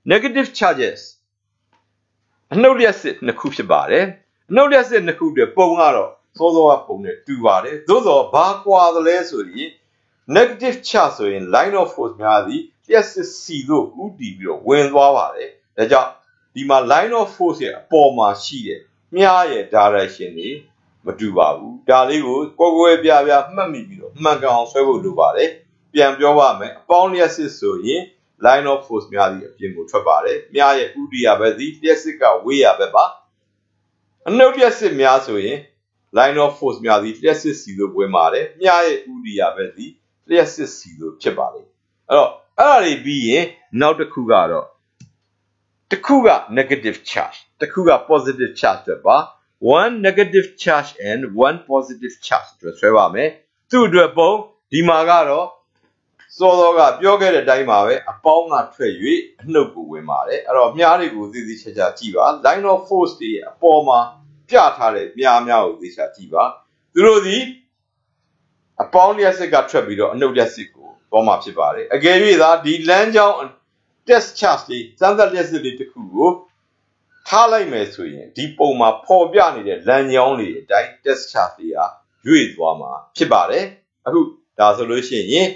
အနှုတ်လျက်စစ်နှစ်ခုဖြစ်ပါတယ်အနှုတ်လျက်စစ်နှစ်ခုတည်းပုံကတော့စောစောကပုံနဲ့တူပါတယ်သို့သောဘာကွာသလဲဆိုရင် negative charge ဆိုရင် line of force များသည်လျက်စစ်စီတို့ဥတည်ပြီးတော့ဝင်သွားပါတယ်ဒါကြောင့်ဒီမှာ line of force ရဲ့အပေါ်မှာရှိတဲ့မြားရဲ့ direction တွေမတူပါဘူးဒါလေးကိုကိုယ်ပြပြမှတ်မိပြီးတော့မှန်ကန်အောင်ဆွဲဖို့လိုပါတယ်ပြန်ပြောပါမယ်အပေါင်းလျက်စစ်ဆိုရင် line of force များသည်အပြင်ကိုထွက်ပါတယ်မြားရဲ့ဥဒိယဘက်သည်လျက်စစ်ကဝေးရဘက်ပါအနှုတ်လျက်စစ်များဆိုရင် line of force များသည်လျက်စစ်စီလို့ဝင်ပါတယ်မြားရဲ့ဥဒိယဘက်သည်လျက်စစ်စီလို့ဖြစ်ပါလိမ့်အဲ့တော့အဲ့ဒါတွေပြီးရင်နောက်တစ်ခုကတော့တစ်ခုက negative charge တစ်ခုက positive charge တွေပါone negative charge and one positive charge တို့ဆွဲပါမယ်သူ့အတွက်ပုံဒီမှာကတော့စောစောကပြောခဲ့တဲ့အတိုင်းပါပဲအပေါင်းကထွက်၍အနှုတ်ကိုဝင်ပါတယ်အဲ့တော့မြားတွေကိုသိသိချာချာကြည့်ပါ line of force တွေအပေါ်မှာပြထားတဲ့မြားများကိုသိချာကြည့်ပါသူတို့ဒီအပေါင်းလျက်စစ်ကထွက်ပြီးတော့အနှုတ်လျက်စစ်ကိုပေါ်မှာဖြစ်ပါတယ်အကယ်၍သာဒီလမ်းကြောင်း test charge တွေစမ်းသပ်လျက်စစ်တွေတစ်ခုကိုထားလိုက်မယ်ဆိုရင်ဒီပုံမှာပေါ်ပြနေတဲ့လမ်းကြောင်းတွေအတိုင်း test chart တွေကရွေ့သွားမှာဖြစ်ပါတယ်အခုဒါဆိုလို့ရှိရင်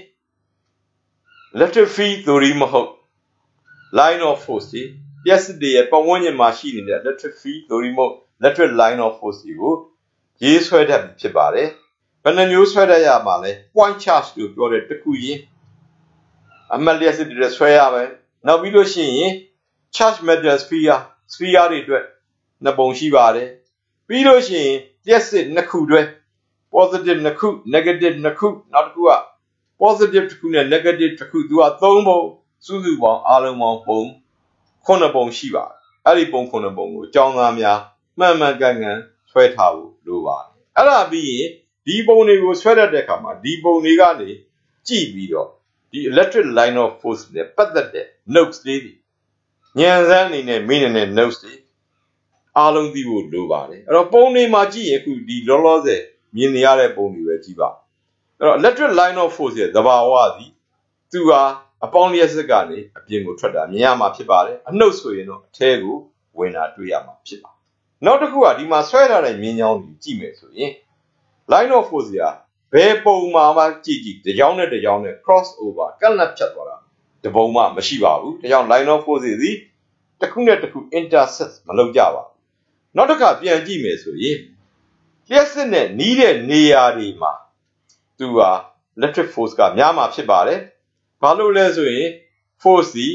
electric field theory မဟုတ် line of force တွေ yes တွေရဲ့ပတ်ဝန်းကျင်မှာရှိနေတဲ့ electric field theory မဟုတ် electric line of force တွေကိုရေးဆွဲတတ်ပြီဖြစ်ပါတယ်ဘယ်နှမျိုးဆွဲတတ်ရမှာလဲ point charge လို့ပြောတဲ့တစ်ခုရင်အမှတ်လျက်စစ်တွေဆွဲရမယ်နောက်ပြီးလို့ရှိရင် charge metal sphere တွေအတွက်နှစ်ပုံရှိပါတယ်ပြီးလို့ရှိရင်လျှက်စစ်နှစ်ခုတွဲ positive နှစ်ခု negative နှစ်ခုနောက်တစ်ခုက positive တစ်ခုနဲ့ negative တစ်ခုသူက3ပုံစုစုပေါင်းအားလုံးပေါင်းပုံ9ပုံရှိပါတယ်အဲ့ဒီပုံ9ပုံကိုအကြောင်းသားများမှန်မှန်ကန်ကန်ဆွဲထားဖို့လိုပါတယ်အဲ့ဒါပြီးရင်ဒီဒီပုံတွေကိုဆွဲတတ်တဲ့အခါမှာဒီပုံတွေကနေကြည့်ပြီးတော့ဒီ electric line of force နဲ့ပတ်သက်တဲ့ notes လေးတွေဉာဏ်စမ်းအနေနဲ့မင်းနဲ့ notes တွေအားလုံးသိဖို့လိုပါတယ်အဲ့တော့ပုံတွေမှာကြည့်ရင်အခုဒီလောလောဆယ်မြင်နေရတဲ့ပုံတွေပဲကြည့်ပါအဲ့တော့ electric line of force ရဲ့သဘာဝသည်သူဟာအပေါင်းလျက်စစ်ကနေအပြင်ကိုထွက်တာမြင်ရမှာဖြစ်ပါတယ်အနှုတ်ဆိုရင်တော့အထဲကိုဝင်တာတွေ့ရမှာဖြစ်ပါနောက်တစ်ခုကဒီမှာဆွဲထားတဲ့မြင်းချောင်းကိုကြည့်မယ်ဆိုရင် line of force ကဘယ်ပုံမှာမှကြည့်တစ်ကြောင်းနဲ့တစ်ကြောင်းနဲ့ cross over ကန့်လန့်ဖြတ်သွားတာတပုံမှမရှိပါဘူးဒါကြောင့် line of force သည်တစ်ခုနဲ့တစ်ခု intersect မလုပ်ကြပါဘူးနောက်တစ်ခါပြန်ကြည့်မယ်ဆိုရင်လျှက်စစ်နဲ့နီးတဲ့နေရာတွေမှာသူဟာ electric force ကများမှာဖြစ်ပါတယ်ဘာလို့လဲဆိုရင် force ဒီ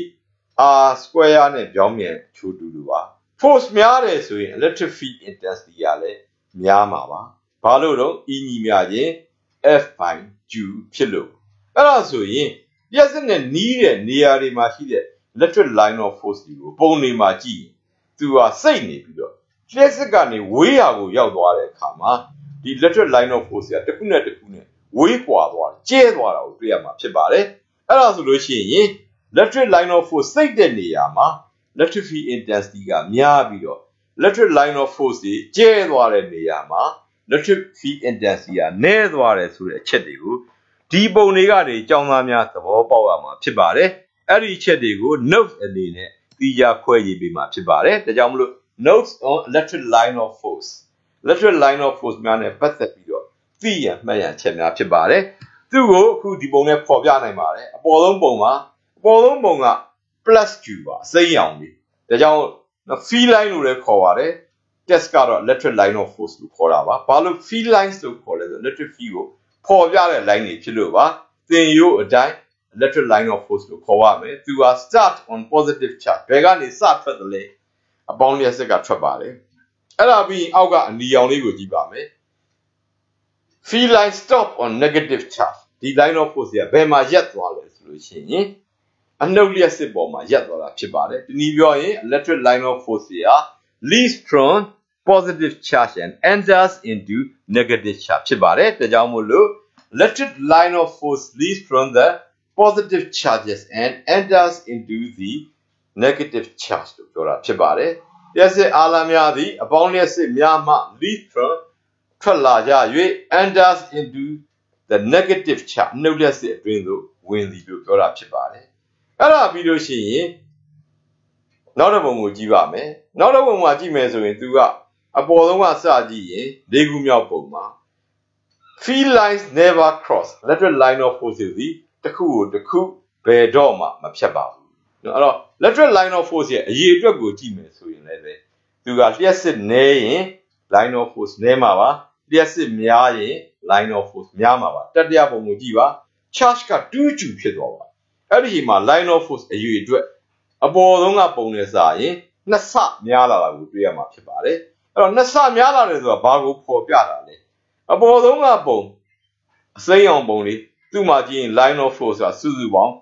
r square နဲ့ပြောင်းပြန်ချိုးတူတူပါ force များတယ်ဆိုရင် electric field intensity ကလည်းများမှာပါဘာလို့တော့ E ညီမျှခြင်း F by Q ဖြစ်လို့အဲ့ဒါဆိုရင်လျှက်စစ်နဲ့နီးတဲ့နေရာတွေမှာရှိတဲ့ electric line of force တွေကိုပုံတွေမှာကြည့်သူဟာစိတ်နေပြီးတော့လျှက်စစ်ကနေဝေးရာကိုရောက်သွားတဲ့အခါမှာဒီ electric line of force ကတစ်ခုနဲ့တစ်ခုနဲ့ဝေးကွာသွားကျဲသွားတာကိုတွေ့ရမှာဖြစ်ပါတယ်အဲ့ဒါဆိုလို့ရှိရင် electric line of force စိတ်တဲ့နေရာမှာ electric field intensity ကများပြီးတော့ electric line of force တွေကျဲသွားတဲ့နေရာမှာ electric field intensity ကနည်းသွားတယ်ဆိုတဲ့အချက်တွေကိုဒီပုံတွေကနေကျောင်းသားများသဘောပေါက်ရမှာဖြစ်ပါတယ်အဲ့ဒီအချက်တွေကို notes အနေနဲ့သိကြခွဲရေးပေးမှာဖြစ်ပါတယ်ဒါကြောင့်မလို့ notes on electric line of force electric line of force များနဲ့ပတ်သက်ပြီးတော့သိရမှတ်ရချက်များဖြစ်ပါတယ်သူ့ကိုအခုဒီပုံနဲ့ပေါ်ပြနိုင်ပါတယ်အပေါ်ဆုံးပုံမှာအပေါ်ဆုံးပုံက plus q ပါအစိမ်းရောင်လေးဒါကြောင့် field line လို့လည်းခေါ်ပါတယ် test ကတော့ electric line of force လို့ခေါ်တာပါဘာလို့ field lines လို့ခေါ်လဲဆို electric field ကိုပေါ်ပြတဲ့ line တွေဖြစ်လို့ပါသင်ရိုးအတိုင်း electric line of force လို့ခေါ်ရမယ်သူက start on positive charge ဘယ်ကနေစထွက်တယ်လဲအပေါင်းလျှက်စစ်ကထွက်ပါတယ်အဲ့ဒါပြီးအောက်ကအနီရောင်လေးကိုကြည့်ပါမယ် field line stop on negative charge ဒီ line of force ကဘယ်မှာရပ်သွားလဲဆိုလို့ရှိရင်အနှုတ်လျှက်စစ်ပေါ်မှာရပ်သွားတာဖြစ်ပါတယ်ဒီနည်းပြောရင် electric line of force က leaves from positive charge and enters into negative charge ဖြစ်ပါတယ်ဒါကြောင့်မို့လို့ electric line of force leaves from the positive charges and enters into the negative charge လို့ပြောတာဖြစ်ပါတယ်လျှက်စစ်အားလုံးများသည်အပေါင်းလျှက်စစ်များမှ leave from ထွက်လာကြ၍ enters into the negative charge နှုတ်လျှက်စစ်အတွင်းသို့ဝင်သည်လို့ပြောတာဖြစ်ပါတယ်အဲ့ဒါပြီးလို့ရှိရင်နောက်တစ်ပုံကိုကြည့်ပါမယ်နောက်တစ်ပုံမှာကြည့်မယ်ဆိုရင်သူကအပေါ်ဆုံးကစကြည့်ရင်၄ခုမြောက်ပုံမှာ field lines never cross electric line of force သည်တစ်ခုကိုတစ်ခုဘယ်တော့မှမဖြတ်ပါဘူးအဲ့တော့ electric line of force ရဲ့အရေးအတွက်ကိုကြည့်မယ်ဆိုရင်လည်းသူကလျှက်စစ်နည်းရင် line of force နည်းမှာပါလျှက်စစ်များရင် line of force များမှာပါတတိယပုံကိုကြည့်ပါ charge က2 joule ဖြစ်သွားပါအဲ့ဒီမှာ line of force အရေးအတွက်အပေါ်ဆုံးကပုံနဲ့စာရင်နှစ်ဆများလာတာကိုတွေ့ရမှာဖြစ်ပါတယ်အဲ့တော့နှစ်ဆများလာတယ်ဆိုတာဘာကိုဖော်ပြတာလဲအပေါ်ဆုံးကပုံအစိမ်းအောင်ပုံလေးသူ့မှာကြည့်ရင် line of force ကစုစုပေါင်း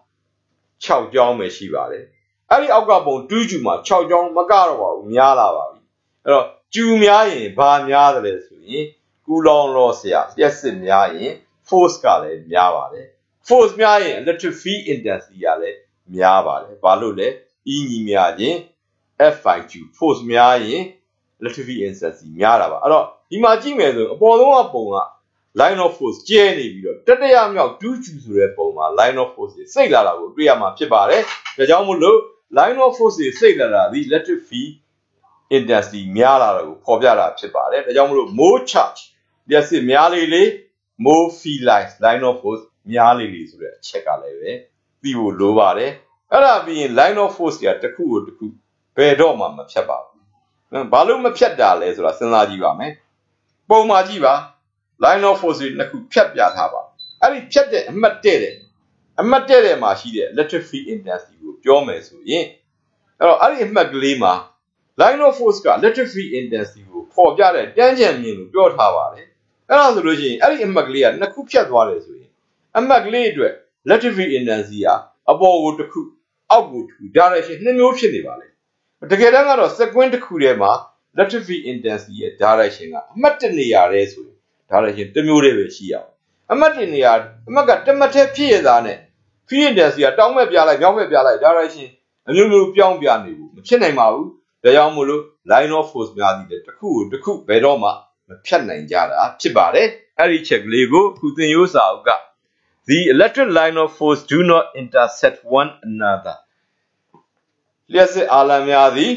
6ကြောင်းပဲရှိပါတယ်အဲ့ဒီအောက်ကပုံ2 joule မှာ6ကြောင်းမကတော့ပါဘူးများလာပါပြီအဲ့တော့ကျူများရင်ဘာများတယ်လဲဆိုရင်ကူလောင်လောဆရာလျှက်စစ်များရင် force ကလည်းများပါတယ် force များရင် electric field intensity ကလည်းများပါတယ်ဘာလို့လဲ E ညီမျှခြင်း F by Q force များရင် electric field intensity များတာပါအဲ့တော့ဒီမှာကြည့်မယ်ဆိုအပေါ်ဆုံးကပုံက line of force ကျဲနေပြီးတော့တတိယမြောက် 2Q ဆိုတဲ့ပုံမှာ line of force စိတ်လာတာကိုတွေ့ရမှာဖြစ်ပါတယ်ဒါကြောင့်မို့လို့ line of force စိတ်လာတာဒီ electric field intensity များလာတာကိုဖော်ပြတာဖြစ်ပါတယ်ဒါကြောင့်မို့လို့ more charge လျှက်စစ်များလေလေ more field line of force များလေလေဆိုတဲ့အချက်ကလည်းပဲသိဖို့လိုပါတယ်အဲ့ဒါပြီးရင် line of force ကတစ်ခုကိုတစ်ခုဘယ်တော့မှမဖြတ်ပါဘူးဘာလို့မဖြတ်တာလဲဆိုတာစဉ်းစားကြည့်ပါမယ်ပုံမှာကြည့်ပါ line of force နှစ်ခုဖြတ်ပြထားပါအဲ့ဒီဖြတ်တဲ့အမှတ်တဲ့မှာရှိတဲ့ electric field intensity ကိုပြောမယ်ဆိုရင်အဲ့ဒီအမှတ်ကလေးမှာ line of force က electric field intensity ကိုပေါ်ပြတဲ့တန်းကြံမြင်လို့ပြောထားပါတယ်အဲ့ဒါဆိုလို့ရှိရင်အဲ့ဒီအမှတ်ကလေးကနှစ်ခုဖြတ်သွားတယ်ဆိုရင်အမှတ်ကလေးအတွက် electric field intensity ကအပေါ်ကိုတစ်ခုအောက်ကိုတစ်ခု direction နှစ်မျိုးဖြစ်နေပါလေတကယ်တမ်းကတော့ sequence တစ်ခုထဲမှာ electric field intensity ရဲ့ direction ကအမှတ်တနေရာတည်းဆိုရင် direction တစ်မျိုးတည်းပဲရှိရအောင်အမှတ်တင်နေရအမှတ်ကတမတ်ထဲဖြစ်ရတာနဲ့ field intensity ကတောင်းမဲ့ပြလိုက်မြောက်မဲ့ပြလိုက် direction အမျိုးမျိုးပြောင်းပြနေဘူးမဖြစ်နိုင်ပါဘူးဒါကြောင့်မို့လို့ line of force များသည်တစ်ခုကိုတစ်ခုဘယ်တော့မှမဖြတ်နိုင်ကြတာဖြစ်ပါတယ်အဲ့ဒီချက်ကလေးကိုခုသင်ရိုးစာအုပ်က the electric line of force do not intersect one another လျှက်စစ်အားလမ်းများသည်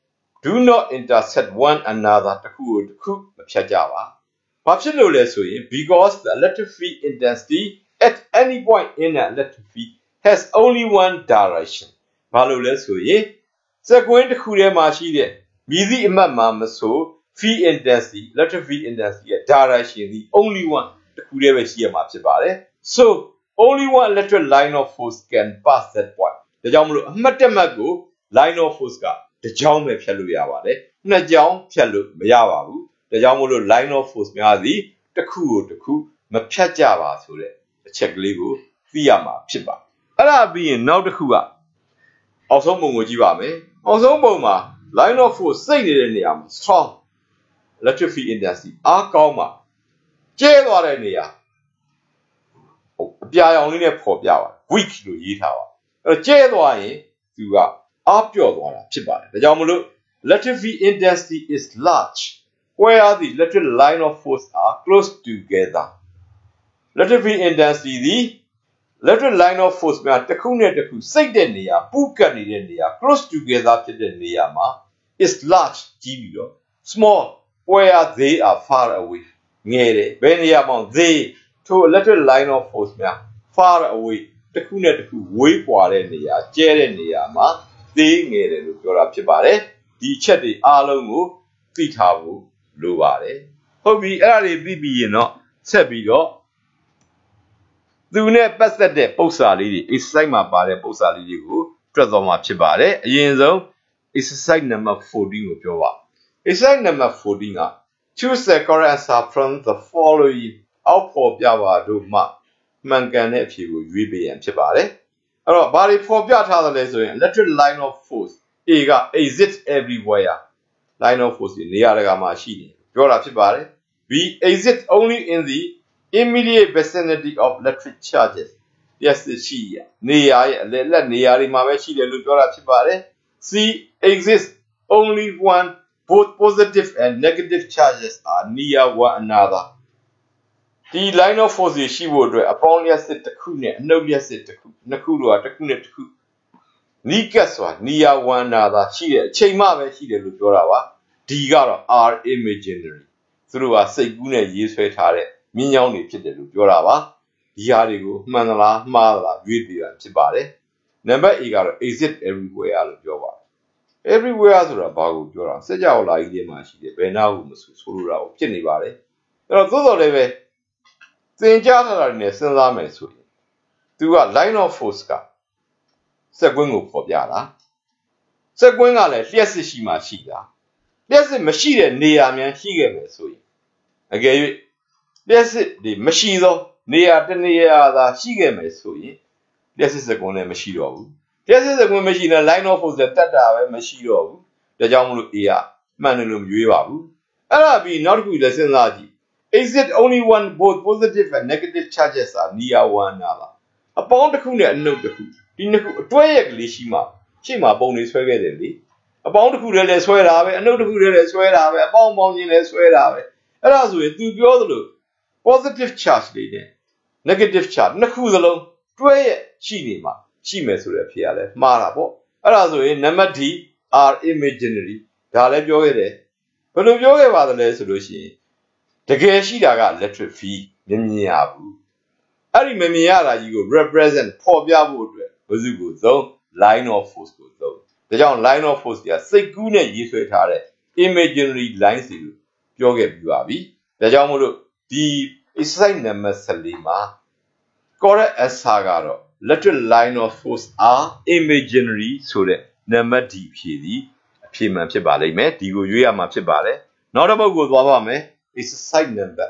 do not intersect one another တစ်ခုကိုတစ်ခုမဖြတ်ကြပါဘာဖြစ်လို့လဲဆိုရင် because the electric field intensity at any point in an electric field has only one direction ဘာလို့လဲဆိုရင်စက်ကွင်းတစ်ခုထဲမှာရှိတဲ့မြည်သည့်အမှတ်မှာမဆို field intensity electric field intensity ရဲ့ direction ဒီ only one တစ်ခုတည်းပဲရှိရမှာဖြစ်ပါတယ် so only one electric line of force can pass that point ဒါကြောင့်မလို့အမှတ်တစ်မှတ်ကို line of force ကတစ်ကြောင်းပဲဖြတ်လို့ရပါတယ်နှစ်ကြောင်းဖြတ်လို့မရပါဘူးဒါကြောင့်မို့လို့ line of force များသည်တစ်ခုကိုတစ်ခုမဖြတ်ကြပါဆိုတဲ့အချက်ကလေးကိုသိရမှာဖြစ်ပါအဲ့ဒါပြီးရင်နောက်တစ်ခုကအောက်ဆုံးပုံကိုကြည့်ပါမယ်အောက်ဆုံးပုံမှာ line of force စိတ်နေတဲ့နေရာမှာ strong electric field intensity အားကောင်းမှာကျဲသွားတဲ့နေရာအပြာရောင်လေးနဲ့ပေါ်ပြပါ weak လို့ရေးထားပါအဲ့တော့ကျဲသွားရင်သူကအားပျော့သွားတာဖြစ်ပါတယ်ဒါကြောင့်မလို့ electric field intensity is large where the electric line of force are close together electric field intensity သည် electric line of force များတစ်ခုနဲ့တစ်ခုစိတ်တဲ့နေရာပူကတ်နေတဲ့နေရာ close together ဖြစ်တဲ့နေရာမှာ is large ကြီးပြီးတော့ small where they are far away ငယ်တယ်ဘယ်နေရာမှာ they ထို electric line of force များ far away တစ်ခုနဲ့တစ်ခုဝေးကွာတဲ့နေရာကျဲတဲ့နေရာမှာ they ငယ်တယ်လို့ပြောတာဖြစ်ပါတယ်ဒီချက်တွေအားလုံးကိုသိထားဖို့လိုပါတယ်ဟုတ်ပြီအဲ့ဒါတွေသိပြီးရင်တော့ဆက်ပြီးတော့သူနဲ့ပတ်သက်တဲ့ပု္ပ္ပစာလေးတွေ exercise မှာပါတဲ့ပု္ပ္ပစာလေးတွေကိုတွက်သွားမှာဖြစ်ပါတယ်အရင်ဆုံး exercise number 14ကိုပြောပါ exercise number 14က choose the correct answer from the following အောက်ပေါ်ပြပါတို့မှမှန်ကန်တဲ့အဖြေကိုရွေးပေးရန်ဖြစ်ပါတယ်အဲ့တော့ဘာတွေဖော်ပြထားသလဲဆိုရင် electric line of force A က exist everywhere line of force နေရာတကာမှာရှိတယ်ပြောတာဖြစ်ပါတယ် B exist only in the immediate vicinity of electric charges yes ရှိရနေရာရဲ့အလယ်လက်နေရာတွေမှာပဲရှိတယ်လို့ပြောတာဖြစ်ပါတယ် C exist only one both positive and negative charges are near one another ဒီ line of force ရှိဖို့အတွက်အပေါင်းလျှက်စစ်တစ်ခုနဲ့အနှုတ်လျှက်စစ်တစ်ခုနှစ်ခုတို့ကတစ်ခုနဲ့တစ်ခုနီးကပ်စွာ near one another ရှိတဲ့အချိန်မှပဲရှိတယ်လို့ပြောတာပါD ကတော့ are imaginary သူတို့ကစိတ်ကူးနဲ့ရေးဆွဲထားတဲ့မြင်းကြောင်းတွေဖြစ်တယ်လို့ပြောတာပါဒီဟာတွေကိုမှန်သလားမှားသလားရွေးပြီးတာဖြစ်ပါတယ်နံပါတ် A ကတော့ exist everywhere လို့ပြောပါတယ် everywhere ဆိုတာဘာကိုပြောတာစကြဝဠာကြီးထဲမှာရှိတယ်ဘယ်နာကိုမဆိုလိုတာကိုဖြစ်နေပါတယ်အဲ့တော့သို့တော်လည်းပဲသင်ကြားထားတာတွေနဲ့စဉ်းစားမယ်ဆိုရင်သူက line of force ကစက်ကွင်းကိုပေါ်ပြတာစက်ကွင်းကလည်းလျှက်စစ်ရှိမှရှိတာလျှက်စစ်မရှိတဲ့နေရာများရှိခဲ့မယ်ဆိုရင်အကယ်၍လျှက်စစ်တွေမရှိသောနေရာတစ်နေရာသာရှိခဲ့မယ်ဆိုရင်လျှက်စစ်စက်ကွင်းလည်းမရှိတော့ဘူးလျှက်စစ်စက်ကွင်းမရှိတဲ့ line of force တက်တာပဲမရှိတော့ဘူးဒါကြောင့်မလို့ A ကမှန်တယ်လို့မရွေးပါဘူးအဲ့ဒါပြီးနောက်တစ်ခုလည်းစဉ်းစားကြည့် exist only one both positive and negative charges are near one another အပေါင်းတစ်ခုနဲ့အနှုတ်တစ်ခုဒီနှစ်ခုအတွဲရက်ကလေးရှိမှရှေ့မှာပုံတွေဆွဲခဲ့တယ်လေအပေါင်းတစ်ခုတည်းလည်းဆွဲတာပဲအနှုတ်တစ်ခုတည်းလည်းဆွဲတာပဲအပေါင်းပေါင်းချင်းလည်းဆွဲတာပဲအဲ့ဒါဆိုရင်သူပြောသလို positive charge တွေနဲ့ negative charge နှစ်ခုစလုံးတွဲရက်ရှိနေမှာရှိမယ်ဆိုတဲ့အဖြေကလည်းမှားတာပေါ့အဲ့ဒါဆိုရင်နံပါတ် D are imaginary ဒါလည်းပြောခဲ့တယ်ဘယ်လိုပြောခဲ့ပါသလဲဆိုလို့ရှိရင်တကယ်ရှိတာက electric field မမြင်ရဘူးအဲ့ဒီမမြင်ရတာကြီးကို represent ဖော်ပြဖို့အတွက်ဘယ်သူကိုသုံး line of force ကိုသုံးဒါကြောင့် line of force ကစိတ်ကူးနဲ့ရေးဆွဲထားတဲ့ imaginary lines တွေကိုပြောခဲ့ပြီးပါပြီဒါကြောင့်မို့လို့ဒီ exercise number 14မှာ correct answer ကတော့ electric line of force are imaginary ဆိုတဲ့နံပါတ် D ဖြေသည်အဖြေမှန်ဖြစ်ပါလိမ့်မယ်ဒီကိုရွေးရမှာဖြစ်ပါတယ်နောက်တစ်ပုဒ်ကိုသွားပါမယ် exercise number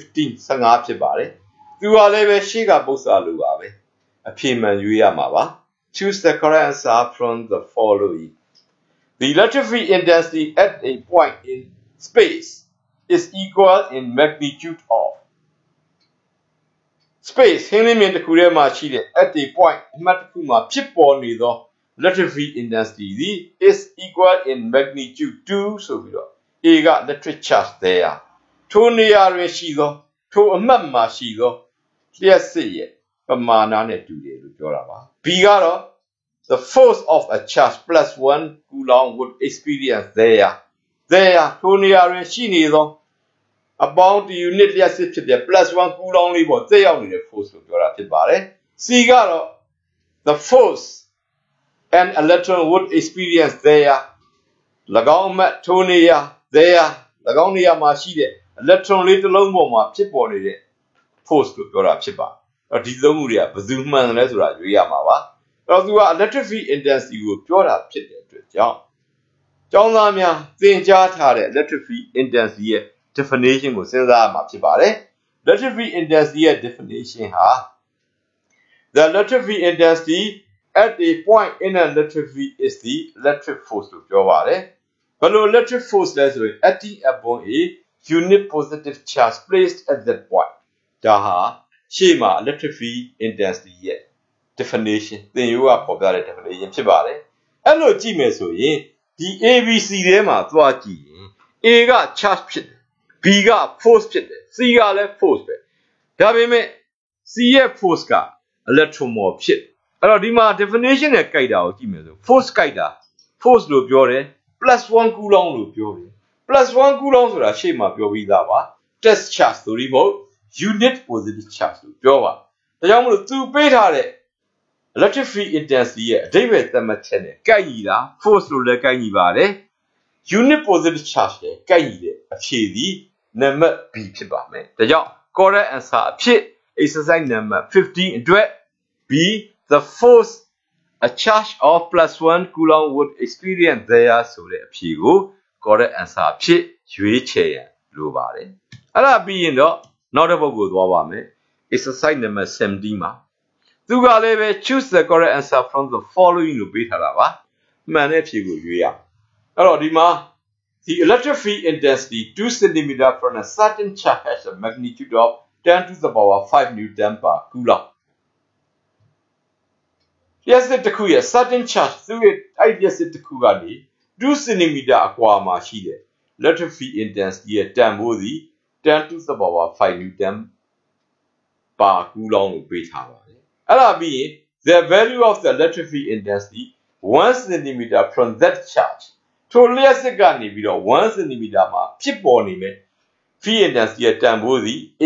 15ဖြစ်ပါတယ်သူကလည်းပဲရှေ့ကပု္ပ္ပစာလိုပါပဲအဖြေမှန်ရွေးရမှာပါ choose the correct answer from the following the electric field intensity at a point in space is equal in magnitude of space ဟင်းလင်းမြင်တစ်ခုထဲမှာရှိတဲ့ at a point အမှတ်တစ်ခုမှာဖြစ်ပေါ်နေသော electric field intensity is equal in magnitude to ဆိုပြီးတော့ A က electric charge there ထိုနေရာတွင်ရှိသောထိုအမှတ်မှာရှိသောလျှပ်စစ်ရဲ့ပမာဏနဲ့တူတယ်လို့ပြောတာပါ B ကတော့ the force of a charge plus 1 coulomb would experience there ထိုနေရာတွင်ရှိနေသောabout unit လျှပ်စစ်ဖြစ်တဲ့ plus 1 coulomb လေးပေါ့သက်ရောက်နေတဲ့ force လို့ပြောတာဖြစ်ပါတယ် C ကတော့ the force an electron would experience there ၎င်းအမှတ်ထိုနေရာ there ၎င်းနေရာမှာရှိတဲ့ electron လေးတစ်လုံးပေါ်မှာဖြစ်ပေါ်နေတဲ့ force လို့ပြောတာဖြစ်ပါတယ်အဲ့တော့ဒီသုံးခုတွေကဘယ်သူမှန်တယ်လဲဆိုတာရွေးရမှာပါအဲ့တော့သူက electric field intensity ကိုပြောတာဖြစ်တဲ့အတွက်ကြောင့်ကျောင်းသားများသင်ကြားထားတဲ့ electric field intensity ရဲ့ definition ကိုစဉ်းစားရမှာဖြစ်ပါတယ် electric field intensity ရဲ့ definition ဟာ the electric field intensity at a point in an electric field is the electric force လို့ပြောပါတယ်ဘယ်လို electric force လဲဆိုရင် acting upon a unit positive charge placed at that point ဒါဟာရှေ့မှာ electric field intensity ရဲ့ definition သင်ရိုးကပေါ်ပြတဲ့ definition ဖြစ်ပါတယ်အဲ့လိုကြည့်မယ်ဆိုရင်ဒီ ABC ထဲမှာသွားကြည့်ရင် A က charge ဖြစ်တယ် B က force ဖြစ်တယ် C ကလည်း force ပဲဒါပေမဲ့ C ရဲ့ force က electromole ဖြစ်အဲ့တော့ဒီမှာ definition နဲ့ကြိုက်တာကိုကြည့်မယ်ဆို force ကြိုက်တာ force လို့ပြောတယ် plus 1 coulomb လို့ပြောတယ် plus 1 coulomb ဆိုတာရှေ့မှာပြောပြီးသားပါ test charge ဆိုပြီးမဟုတ် unit positive charge လို့ပြောပါဒါကြောင့်မလို့သူပေးထားတဲ့ electric field intensity ရဲ့အဓိပ္ပာယ်သတ်မှတ်ချက်နဲ့ကိုက်ညီတာ force လို့လည်းကိုက်ညီပါတယ် unit positive charge နဲ့ကိုက်ညီတဲ့အဖြေသည်နံပါတ် B ဖြစ်ပါမယ်ဒါကြောင့် correct answer အဖြစ် exercise number 15 အတွက် B the force a charge of plus 1 coulomb would experience there ဆိုတဲ့အဖြေကို correct answer အဖြစ်ရွေးချယ်ရန်လိုပါတယ်အဲ့ဒါပြီးရင်တော့နောက်တစ်ပုဒ်ကိုသွားပါမယ် exercise number 17မှာသူကလည်းပဲ choose the correct answer from the following လို့ပေးထားတာပါမှန်တဲ့အဖြေကိုရွေးရအဲ့တော့ဒီမှာ the electric field intensity 2 cm from a certain charge has a magnitude of 10 to the power 5 newton per coulomb လျှပ်စစ်တစ်ခုရဲ့ certain charge သူ့ရဲ့အဲ့လျှပ်စစ်တစ်ခုကနေ2 cm အကွာမှာရှိတဲ့ electric field intensity ရဲ့တန်ဖိုးသည်10 to the power 5 newton per coulomb လို့ပေးထားပါတယ်အဲ့ဒါပြီးရင် the value of the electric field intensity 1 cm from that charge ထိုလျှပ်စစ်ကနေပြီးတော့1 cm မှာဖြစ်ပေါ်နေမဲ့ field intensity ရဲ့တန်ဖိုးသည် A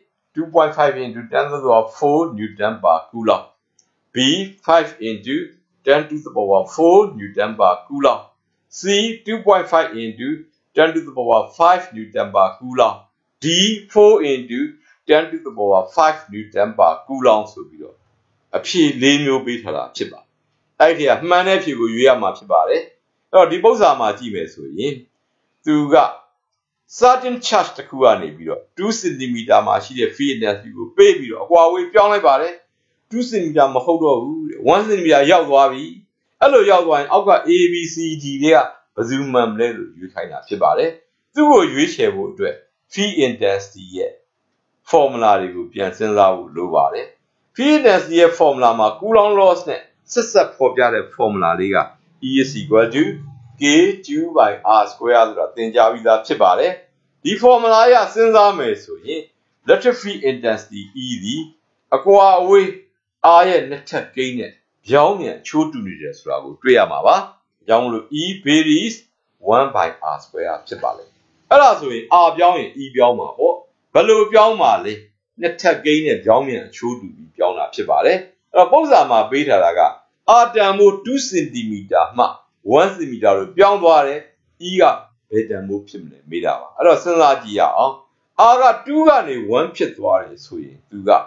2.5 into 10 to the power 4 newton per coulomb B 5 into 10 to the power 4 newton per coulomb C 2.5 into 10 to the power 5 newton per coulomb D 4 into 10 to the power 5 newton per coulomb ဆိုပြီးတော့အဖြေ၄မျိုးပေးထားတာဖြစ်ပါအဲ့ဒီကမှန်တဲ့အဖြေကိုရွေးရမှာဖြစ်ပါတယ်အဲ့တော့ဒီပုဒ်စာမှာကြည့်မယ်ဆိုရင်သူက certain charge တစ်ခုကနေပြီးတော့2 cm မှာရှိတဲ့ field intensity ကိုပေးပြီးတော့အကွာအဝေးပြောင်းလိုက်ပါတယ်2 cm မဟုတ်တော့ဘူး1 cm ရောက်သွားပြီအဲ့လိုရောက်သွားရင်အောက်က A B C D တွေကဘယ်သူမှန်မလဲလို့ရွေးခိုင်းတာဖြစ်ပါတယ်သူ့ကိုရွေးချယ်ဖို့အတွက် field intensity ရဲ့ formula တွေကိုပြန်စဉ်းစားဖို့လိုပါတယ် field intensity ရဲ့ formula မှာ coulomb loss နဲ့ဆက်ဆက်ဖော်ပြတဲ့ formula လေးက E is equal to kq by r square ဆိုတာသင်ကြားပြီးသားဖြစ်ပါတယ်ဒီ formula အရစဉ်းစားမယ်ဆိုရင် electric field intensity E သည်အကွာအဝေး R ရဲ့နှစ်ထပ်ကိန်းနဲ့ပြောင်းပြန်ချိုးတူနေတယ်ဆိုတာကိုတွေ့ရမှာပါ။ကြောင့်မလို့ E varies 1 by r square ဖြစ်ပါလိမ့်။အဲ့ဒါဆိုရင် R ပြောင်းရင် E ပြောင်းမှာပေါ့။ဘယ်လိုပြောင်းမှာလဲ။နှစ်ထပ်ကိန်းနဲ့ပြောင်းပြန်အချိုးတူပြီးပြောင်းတာဖြစ်ပါတယ်။အဲ့တော့ပုံစံမှာပေးထားတာက R တန်ဖိုး2 cm မှ1 cm လို့ပြောင်းသွားတယ်။ E ကဘယ်တန်ဖိုးဖြစ်မလဲမေးတာပါ။အဲ့တော့စဉ်းစားကြည့်ရအောင်။ R က2ကနေ1ဖြစ်သွားတယ်ဆိုရင်သူက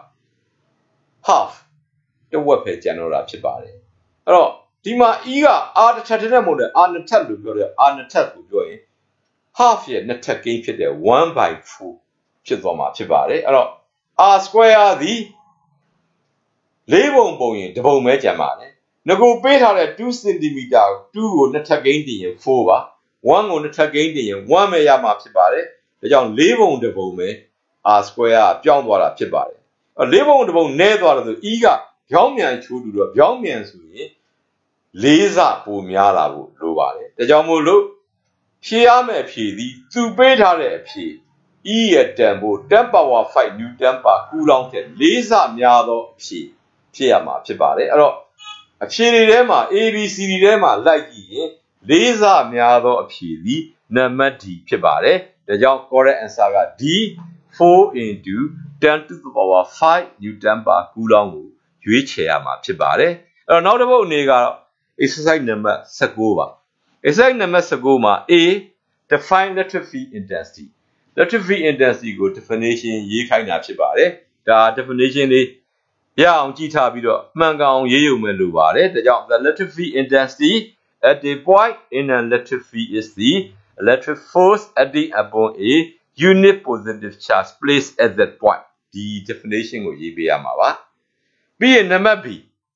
half တဝက်ပဲကျန်တော့တာဖြစ်ပါတယ်အဲ့တော့ဒီမှာ E က R တစ်ထပ်နဲ့မဟုတ်တဲ့ R နှစ်ထပ်လို့ပြောတယ် R နှစ်ထပ်ကိုပြောရင် half ရဲ့နှစ်ထပ်ကိန်းဖြစ်တဲ့1 by 4ဖြစ်သွားမှာဖြစ်ပါတယ်အဲ့တော့ R square သည်၄ပုံပုံရင်တစ်ပုံပဲကျန်ပါတယ်ငကိုပေးထားတဲ့2 cm 2ကိုနှစ်ထပ်ကိန်းတင်ရင်4ပါ1ကိုနှစ်ထပ်ကိန်းတင်ရင်1ပဲရမှာဖြစ်ပါတယ်ဒါကြောင့်၄ပုံတစ်ပုံပဲ r square ကပြောင်းသွားတာဖြစ်ပါတယ်၄ပုံတစ်ပုံနည်းသွားတယ်ဆို e ကပြောင်းမြန်ချိုးတူတော့ပြောင်းမြန်ဆိုရင်၄ဆပိုများလာဖို့လိုပါတယ်ဒါကြောင့်မို့လို့ဖြေရမယ့်အဖြေသည်သူပေးထားတဲ့အဖြေ e ရဲ့တန်ဖိုး10 power 5 newton per coulomb တဲ့၄ဆများသောအဖြေဖြစ်ရမှာဖြစ်ပါတယ်အဲ့တော့အဖြေတွေထဲမှာ A B C D ထဲမှာလိုက်ကြည့်ရင်၄ဆများသောအဖြေသည်နံပါတ် D ဖြစ်ပါတယ်ဒါကြောင့် correct answer က D 4 into 10 to the power 5 newton per coulomb ကိုရွေးချယ်ရမှာဖြစ်ပါတယ်အဲ့တော့နောက်တစ်ပုဒ်အနေကတော့ exercise number 19ပါ exercise number 19မှာ A define electric field intensity electric field intensity ကို definition ရေးခိုင်းတာဖြစ်ပါတယ်ဒါ definition လေးရအောင်ကြည့်ထားပြီးတော့မှန်ကန်အောင်ရေးရုံပဲလိုပါတယ်ဒါကြောင့် the electric field intensity at a point in an electric field is the electric force acting upon a unit positive charge placed at that point ဒီ definition ကိုရေးပေးရမှာပါပြီးရင် number B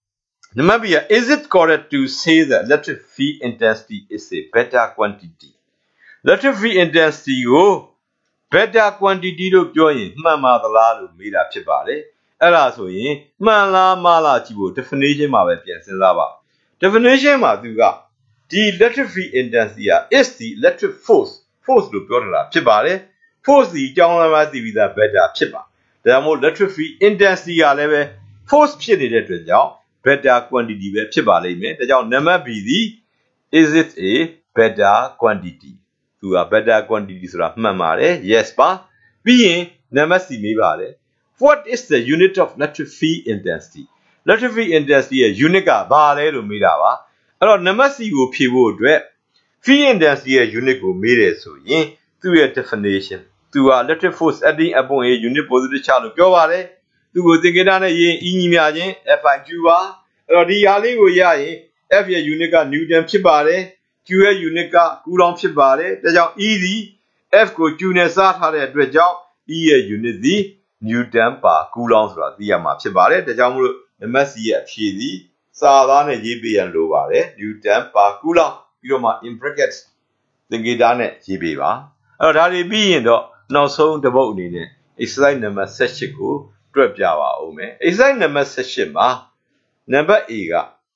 is it correct to say that electric field intensity is a better quantity electric field intensity ကို better quantity လို့ပြောရင်မှန်ပါသလားလို့မေးတာဖြစ်ပါတယ်အဲ့ဒါဆိုရင်မှန်လားမှားလားကြည့်ဖို့ definition မှာပဲပြန်စဉ်းစားပါ definition မှာသူကဒီ electric field intensity က is the electric force လို့ပြောတာဖြစ်ပါတယ် force ဒီအကြောင်းအရာသိပြီးသား better ဖြစ်ပါဒါကြောင့်မို့ electric field intensity ကလည်းပဲ force ဖြစ်နေတဲ့အတွက်ကြောင့် better quantity ပဲဖြစ်ပါလိမ့်မယ်ဒါကြောင့် number B သည် is it a better quantity သူက better quantity ဆိုတာမှန်ပါတယ် yes ပါပြီးရင် number C မေးပါတယ် what is the unit of electric field intensity electric field intensity ရဲ့ unit ကဘာလဲလို့မေးတာပါအဲ့တော့ number C ကိုဖြေဖို့အတွက် field intensity ရဲ့ unit ကိုမေးတယ်ဆိုရင်သူ့ရဲ့ definition သူက electric force acting upon a unit positive charge လို့ပြောပါတယ်သူကိုသင်္ကေတနဲ့ရေး E ညီမျှခြင်း F/Q ပါအဲ့တော့ဒီဟာလေးကိုရရင် F ရဲ့ unit က Newton ဖြစ်ပါတယ် Q ရဲ့ unit က Coulomb ဖြစ်ပါတယ်ဒါကြောင့် E သည် F ကို Q နဲ့စားထားတဲ့အတွက်ကြောင့် E ရဲ့ unit သည် Newton per Coulomb ဆိုတာသိရမှာဖြစ်ပါတယ်ဒါကြောင့်မို့လို့ number C ရဲ့အဖြေသည်စာသားနဲ့ရေးပေးရန်လိုပါတယ် Newton per Coulomb ပြီးတော့မှ in brackets သင်္ကေတနဲ့ရေးပေးပါအဲ့တော့ဒါတွေပြီးရင်တော့နောက်ဆုံးတစ်ပုဒ်အနေနဲ့ exercise number 18ကိုတွက်ပြပါဦးမယ် exercise number 18မှာ number A က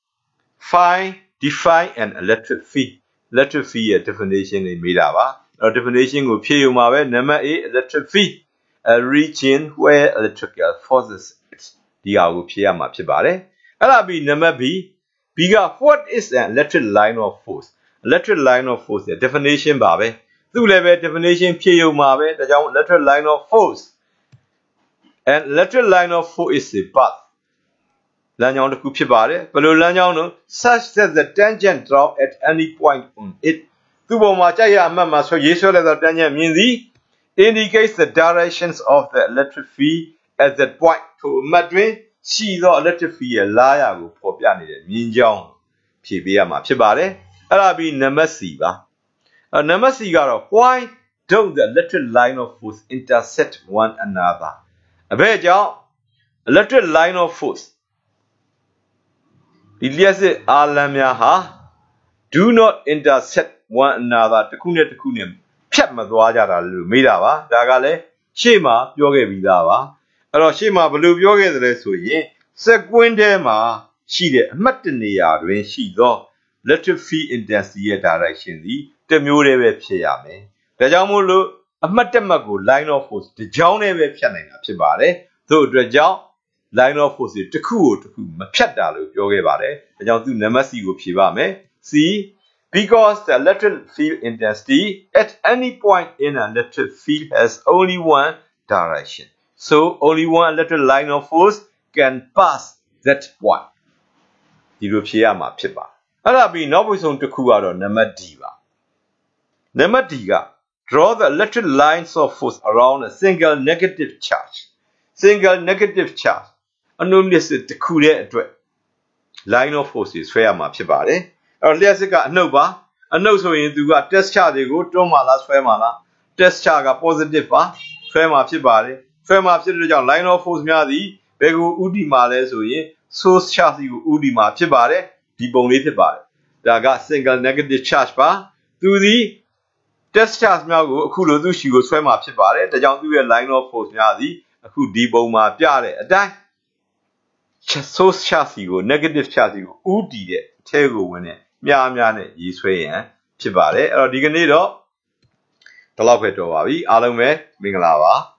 define an electric fieldရဲ့ definition လေးမေးတာပါအဲ့တော့ definition ကိုဖြည့်ယူမှာပဲ number A electric field a region where electrical forces ဒီဟာကိုဖြည့်ရမှာဖြစ်ပါတယ်အဲ့ဒါပြီး number B က what is an electric line of force electric line of force ရဲ့ definition ပါပဲသူ့လည်းပဲ definition ဖြည့်ယူမှာပဲဒါကြောင့် electric line of force an electric line of force is a path လမ်းကြောင်းတစ်ခုဖြစ်ပါတယ်ဘယ်လိုလမ်းကြောင်းလို့ such that the tangent drop at any point on it သူ့ပေါ်မှာကြိုက်ရအမှတ်မှာဆိုရေးဆွဲလိုက်သော tangent မြင်သည် indicates the directions of the electric field at that point ထိုအမှတ်တွင်ရှိသော electric field ရဲ့လာရာကိုဖော်ပြနေတဲ့မြင်ကြောင်းဖြည့်ပေးရမှာဖြစ်ပါတယ်အဲ့ဒါပြီး number C ပါnumber C ကတော့ why don't the electric line of force intersect one another အဘယ်ကြောင့် electric line of force ဒီလျှက်စစ်အားလမ်းများဟာ do not intersect one another တစ်ခုနဲ့တစ်ခုနဲ့ဖြတ်မသွားကြတာလို့မေးတာပါဒါကလည်းရှေ့မှာပြောခဲ့ပြီးသားပါအဲ့တော့ရှေ့မှာဘယ်လိုပြောခဲ့သလဲဆိုရင်စက်ကွင်းထဲမှာရှိတဲ့အမှတ်တနေရာတွင်ရှိသော electric field intensity ရဲ့ direction သည်တစ်မျိုးတည်းပဲဖြစ်ရမယ်ဒါကြောင့်မို့လို့အမှတ်တစ်မှတ်ကို line of force တစ်ကြောင်းနဲ့ပဲဖြတ်နိုင်တာဖြစ်ပါတယ်သို့အတွက်ကြောင့် line of force တစ်ခုကိုတစ်ခုမဖြတ်တာလို့ပြောခဲ့ပါတယ်ဒါကြောင့်သူ number C ကိုဖြေပါမယ် C because the electric field intensity at any point in an electric field has only one direction so only one electric line of force can pass that point ဒီလိုဖြေရမှာဖြစ်ပါအဲ့ဒါပြီးနောက်ပုံစံတစ်ခုကတော့ number D ပါ number D က draw the electric lines of force around a single negative charge အနုမြစ်စစ်တစ်ခုရဲ့အတွက် line of force တွေဆွဲရမှာဖြစ်ပါတယ်အဲ့တော့လျှက်စစ်ကအနှုတ်ပါအနှုတ်ဆိုရင်သူက test charge တွေကိုတွန်းမှာလားဆွဲမှာလား test charge က positive ပါဆွဲမှာဖြစ်ပါတယ်ဆွဲမှာဖြစ်တဲ့ကြောင့် line of force များသည်ဘယ်ကိုဥတီမှာလဲဆိုရင် source charge ကိုဥတီမှာဖြစ်ပါတယ်ဒီပုံလေးဖြစ်ပါတယ်ဒါက single negative charge ပါသူသည် test charge များကိုအခုလိုသူရှိကိုဆွဲမှာဖြစ်ပါတယ်ဒါကြောင့်သူရဲ့ line of force များသည်အခုဒီပုံမှာပြတဲ့အတိုင်း source charge ကို negative charge ကိုဥတီတဲ့အထဲကိုဝင်တဲ့မြားများနဲ့ရေးဆွဲရန်ဖြစ်ပါတယ်အဲ့တော့ဒီကနေ့တော့ဒီလောက်ပဲတော့ပါပြီအားလုံးပဲမင်္ဂလာပါ